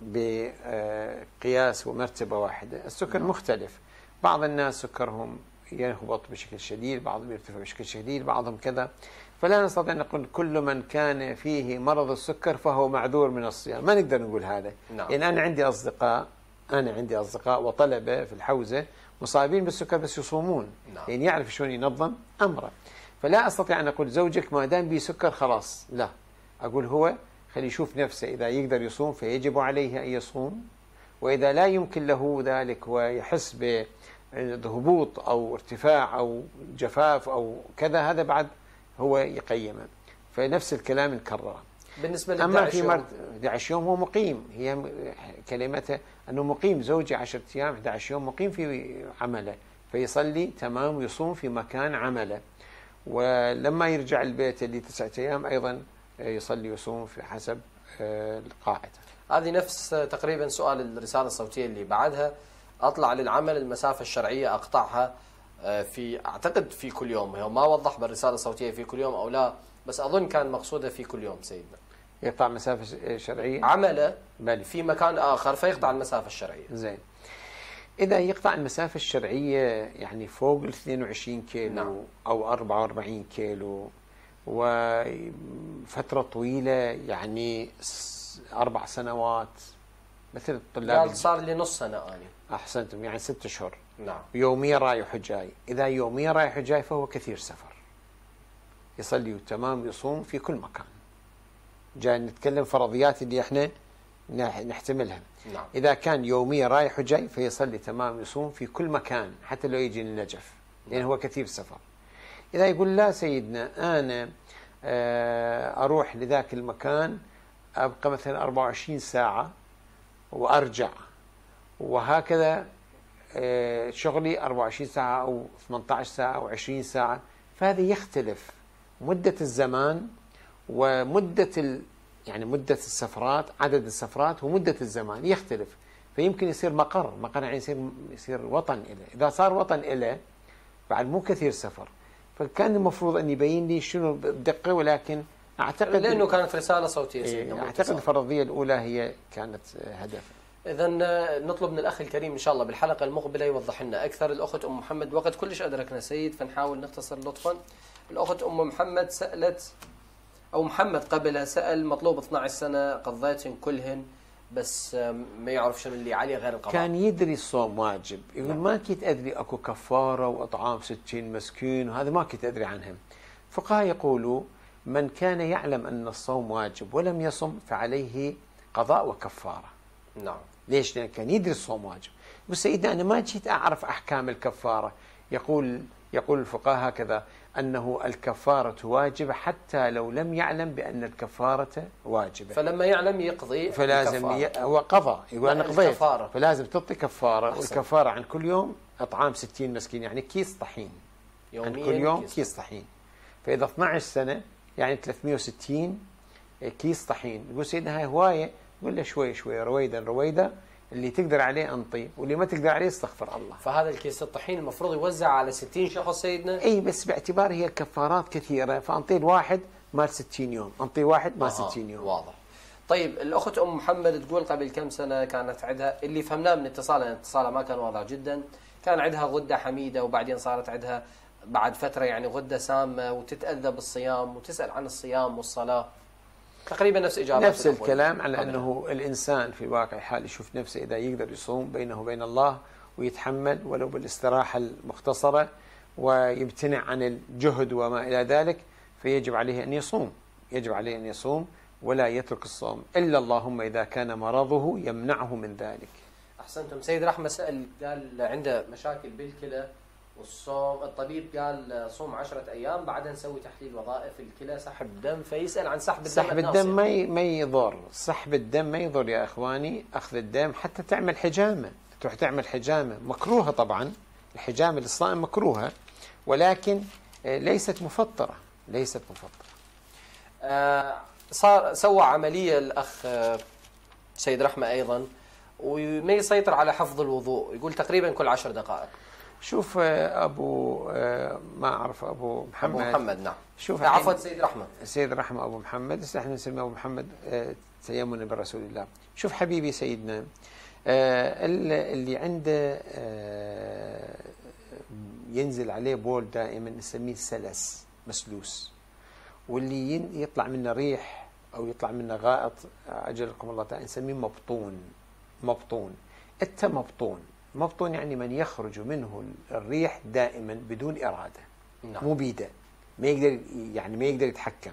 بقياس ومرتبة واحدة، السكر مختلف، بعض الناس سكرهم يهبط بشكل شديد، بعضهم يرتفع بشكل شديد، بعضهم كذا، فلا نستطيع أن نقول كل من كان فيه مرض السكر فهو معذور من الصيام، ما نقدر نقول هذا. نعم. يعني أنا عندي أصدقاء وطلبة في الحوزة مصابين بالسكر بس يصومون. نعم. يعني يعرف شلون ينظم أمره، فلا أستطيع أن أقول زوجك ما دام به سكر خلاص، لا، أقول هو خلي يشوف نفسه، إذا يقدر يصوم فيجب عليه أن يصوم، وإذا لا يمكن له ذلك ويحس بهبوط أو ارتفاع أو جفاف أو كذا، هذا بعد هو يقيمه. فنفس الكلام نكرره. بالنسبة ل أما في 11 يوم هو مقيم، هي كلمته أنه مقيم، زوجي 10 أيام 11 يوم مقيم في عمله، فيصلي تمام ويصوم في مكان عمله، ولما يرجع البيت اللي 9 أيام أيضا يصلي ويصوم في حسب القاعدة. هذه نفس تقريبا سؤال الرسالة الصوتية اللي بعدها، أطلع للعمل المسافة الشرعية أقطعها أعتقد في كل يوم، هو ما وضح بالرسالة الصوتية في كل يوم أو لا، بس أظن كان مقصودة في كل يوم سيدنا. يقطع مسافة شرعية عمله في مكان آخر فيقطع المسافة الشرعية. زين. إذا يقطع المسافة الشرعية يعني فوق ال 22 كيلو. نعم. أو 44 كيلو وفترة طويلة، يعني 4 سنوات مثل الطلاب. قال صار لي نص سنة أنا. أحسنتم، يعني 6 أشهر. نعم. يوميا رايح وجاي، إذا يوميا رايح وجاي فهو كثير سفر، يصلي تمام يصوم في كل مكان. جاي نتكلم فرضيات اللي احنا نحتملها. نعم. إذا كان يوميا رايح وجاي فيصلي تمام يصوم في كل مكان حتى لو يجي النجف، لأن هو كثير سفر. إذا يقول لا سيدنا أنا أروح لذاك المكان أبقى مثلا 24 ساعة وأرجع، وهكذا شغلي 24 ساعة أو 18 ساعة أو 20 ساعة، فهذا يختلف مدة الزمان ومدة يعني مدة السفرات، عدد السفرات ومدة الزمان يختلف، فيمكن يصير مقر يعني يصير وطن إله. إذا صار وطن إله بعد مو كثير سفر، فكان المفروض أن يبين لي شنو بالدقة، ولكن أعتقد لأنه كانت رسالة صوتية. أعتقد الفرضية الأولى هي كانت هدف. إذا نطلب من الأخ الكريم إن شاء الله بالحلقة المقبلة يوضح لنا أكثر. الأخت أم محمد، وقت كلش أدركنا سيد، فنحاول نختصر لطفا. الأخت أم محمد سألت، أو محمد قبلها سأل، مطلوب 12 سنة قضيتهن كلهن، بس ما يعرف شنو اللي عليه غير القضاء. كان يدري الصوم واجب، يقول ما كنت أدري أكو كفارة وإطعام 60 مسكين، وهذا ما كنت أدري عنهم. فقهاء يقولوا من كان يعلم أن الصوم واجب ولم يصم فعليه قضاء وكفارة. نعم. ليش؟ لأن كان يدري الصوم واجب. بس سيدنا أنا ما جيت أعرف أحكام الكفارة. يقول الفقهاء هكذا، أنه الكفارة واجبة حتى لو لم يعلم بأن الكفارة واجبة، فلما يعلم يقضي، فلازم هو قضى، يقول أنا قضيت، فلازم تعطي كفارة. أحسن. والكفارة عن كل يوم إطعام 60 مسكين، يعني كيس طحين عن كل يوم، كيس طحين. فإذا 12 سنة يعني 360 كيس طحين. يقول سيدنا هاي هواية، يقول له شوي شوي رويدا اللي تقدر عليه أنطي، واللي ما تقدر عليه استغفر الله. فهذا الكيس الطحين المفروض يوزع على 60 شخص سيدنا؟ اي، بس باعتبار هي الكفارات كثيرة، فأنطي الواحد مال 60 يوم، أنطي واحد مال 60 يوم. واضح. طيب الأخت أم محمد تقول قبل كم سنة كانت عندها، اللي فهمناه من اتصالها ما كان واضح جدا، كان عندها غدة حميدة، وبعدين صارت عندها بعد فترة يعني غدة سامة، وتتأذى بالصيام وتسأل عن الصيام والصلاة. تقريبا نفس إجابة، نفس الكلام، على أنه الإنسان في واقع الحال يشوف نفسه إذا يقدر يصوم بينه وبين الله ويتحمل ولو بالاستراحة المختصرة ويمتنع عن الجهد وما إلى ذلك، فيجب عليه أن يصوم، ولا يترك الصوم إلا اللهم إذا كان مرضه يمنعه من ذلك. أحسنتم. سيد رحمة سأل قال عنده مشاكل بالكلى والصوم، الطبيب قال صوم 10 أيام بعدها نسوي تحليل وظائف الكلى سحب دم، فيسأل عن سحب الدم. سحب الدم ما يضر، سحب الدم ما يضر يا إخواني. أخذ الدم حتى تعمل حجامة، تروح تعمل حجامة مكروهة طبعا، الحجامة للصائم مكروهة ولكن ليست مفطرة، ليست مفطرة. سوى عملية الأخ سيد رحمة أيضا وما يسيطر على حفظ الوضوء، يقول تقريبا كل 10 دقائق. شوف أبو ما أعرف أبو محمد. أبو محمد نعم. شوف عفوا سيد رحمة. سيد رحمة أبو محمد، احنا نسميه أبو محمد تيمنا برسول الله. شوف حبيبي سيدنا، اللي عنده ينزل عليه بول دائما نسميه سلس مسلوس، واللي يطلع منه ريح أو يطلع منه غائط أجلكم الله تعالى نسميه مبطون. مبطون، أنت مبطون. مبطون يعني من يخرج منه الريح دائما بدون إرادة. نعم. مو بيده، ما يقدر يعني ما يقدر يتحكم.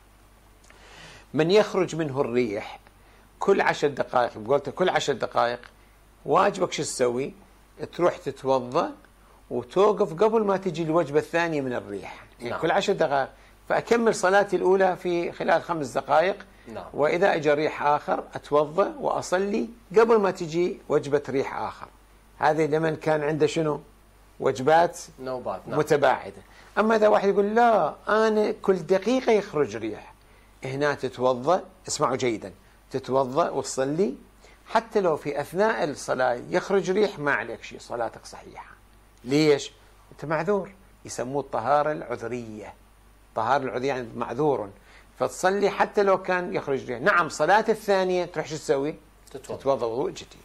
من يخرج منه الريح كل 10 دقائق، بقولته كل 10 دقائق واجبك شو تسوي؟ تروح تتوضأ وتوقف قبل ما تجي الوجبة الثانية من الريح. يعني نعم. كل 10 دقائق، فأكمل صلاتي الأولى في خلال 5 دقائق. نعم. وإذا أجى ريح آخر أتوضأ وأصلي قبل ما تجي وجبة ريح آخر. هذه لمن كان عنده شنو؟ وجبات نوبات. نعم. متباعدة. أما إذا واحد يقول لا أنا كل دقيقة يخرج ريح، هنا تتوضأ، اسمعوا جيدا، تتوضأ وتصلي حتى لو في أثناء الصلاة يخرج ريح ما عليك شيء، صلاتك صحيحة. ليش؟ أنت معذور، يسموه الطهارة العذرية. طهارة العذرية يعني معذور، فتصلي حتى لو كان يخرج ريح. نعم صلاة الثانية تروح شو تسوي؟ تتوضأ وضوء جديد.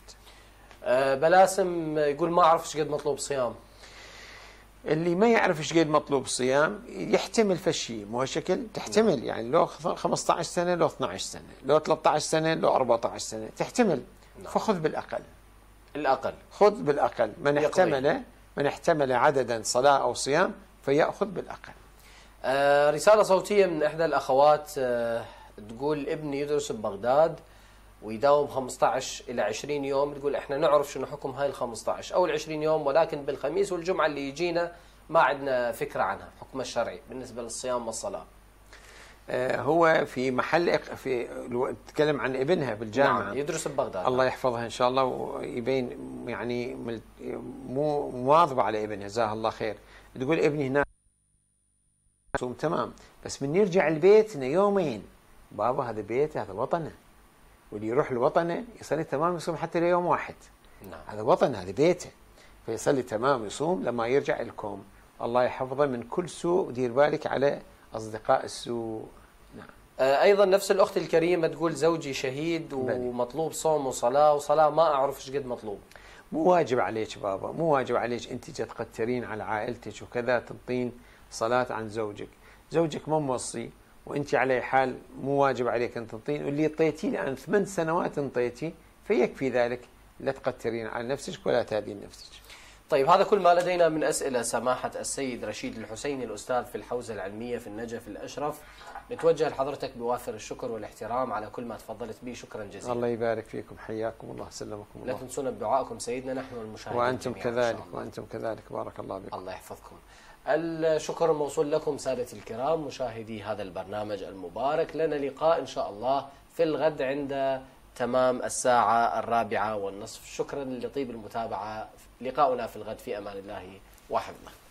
بلاسم يقول ما أعرف ايش قد مطلوب صيام. اللي ما يعرف ايش قد مطلوب صيام يحتمل فشي، مو هالشكل، تحتمل يعني لو 15 سنة لو 12 سنة لو 13 سنة لو 14 سنة تحتمل. فخذ بالأقل. الأقل. خذ بالأقل. من احتمل عددا صلاة أو صيام فيأخذ بالأقل. رسالة صوتية من إحدى الأخوات تقول ابني يدرس ببغداد ويداوم 15 إلى 20 يوم، تقول إحنا نعرف شنو حكم هاي ال 15 أو ال 20 يوم، ولكن بالخميس والجمعة اللي يجينا ما عندنا فكرة عنها حكم الشرعي بالنسبة للصيام والصلاة. هو في محل تتكلم عن ابنها بالجامعة. نعم. يدرس ببغداد. الله يحفظها إن شاء الله ويبين يعني مو مواظبة على ابنها جزاها الله خير. تقول ابني هناك صوم تمام، بس من يرجع البيت يومين بابا هذا بيته هذا وطنه، واللي يروح لوطنه يصلي تمام يصوم حتى ليوم واحد. نعم. هذا وطنه هذا بيته، فيصلي تمام يصوم لما يرجع لكم. الله يحفظه من كل سوء، ودير بالك على أصدقاء السوء. نعم. أيضا نفس الأخت الكريمة تقول زوجي شهيد ومطلوب صوم وصلاة ما أعرف ايش قد مطلوب. مو واجب عليك بابا، مو واجب عليك أنت تقترين على عائلتك وكذا تنطين صلاة عن زوجك. زوجك ما موصي وانت على حال مو واجب عليك ان تنطين، واللي طيتي الان 8 سنوات انطيتي فيكفي ذلك، لا تقترين على نفسك ولا تهدين نفسك. طيب هذا كل ما لدينا من أسئلة سماحة السيد رشيد الحسيني الأستاذ في الحوزة العلمية في النجف الأشرف. نتوجه لحضرتك بوافر الشكر والاحترام على كل ما تفضلت به، شكرا جزيلا. الله يبارك فيكم، حياكم الله، سلمكم الله. لا تنسونا بدعائكم سيدنا نحن والمشاهدين وأنتم كذلك، وأنتم كذلك، بارك الله بكم. الله يحفظكم. الشكر موصول لكم سادتي الكرام مشاهدي هذا البرنامج المبارك. لنا لقاء إن شاء الله في الغد عند تمام 4:15. شكرا لطيب المتابعة. لقاؤنا في الغد في أمان الله وحفظه.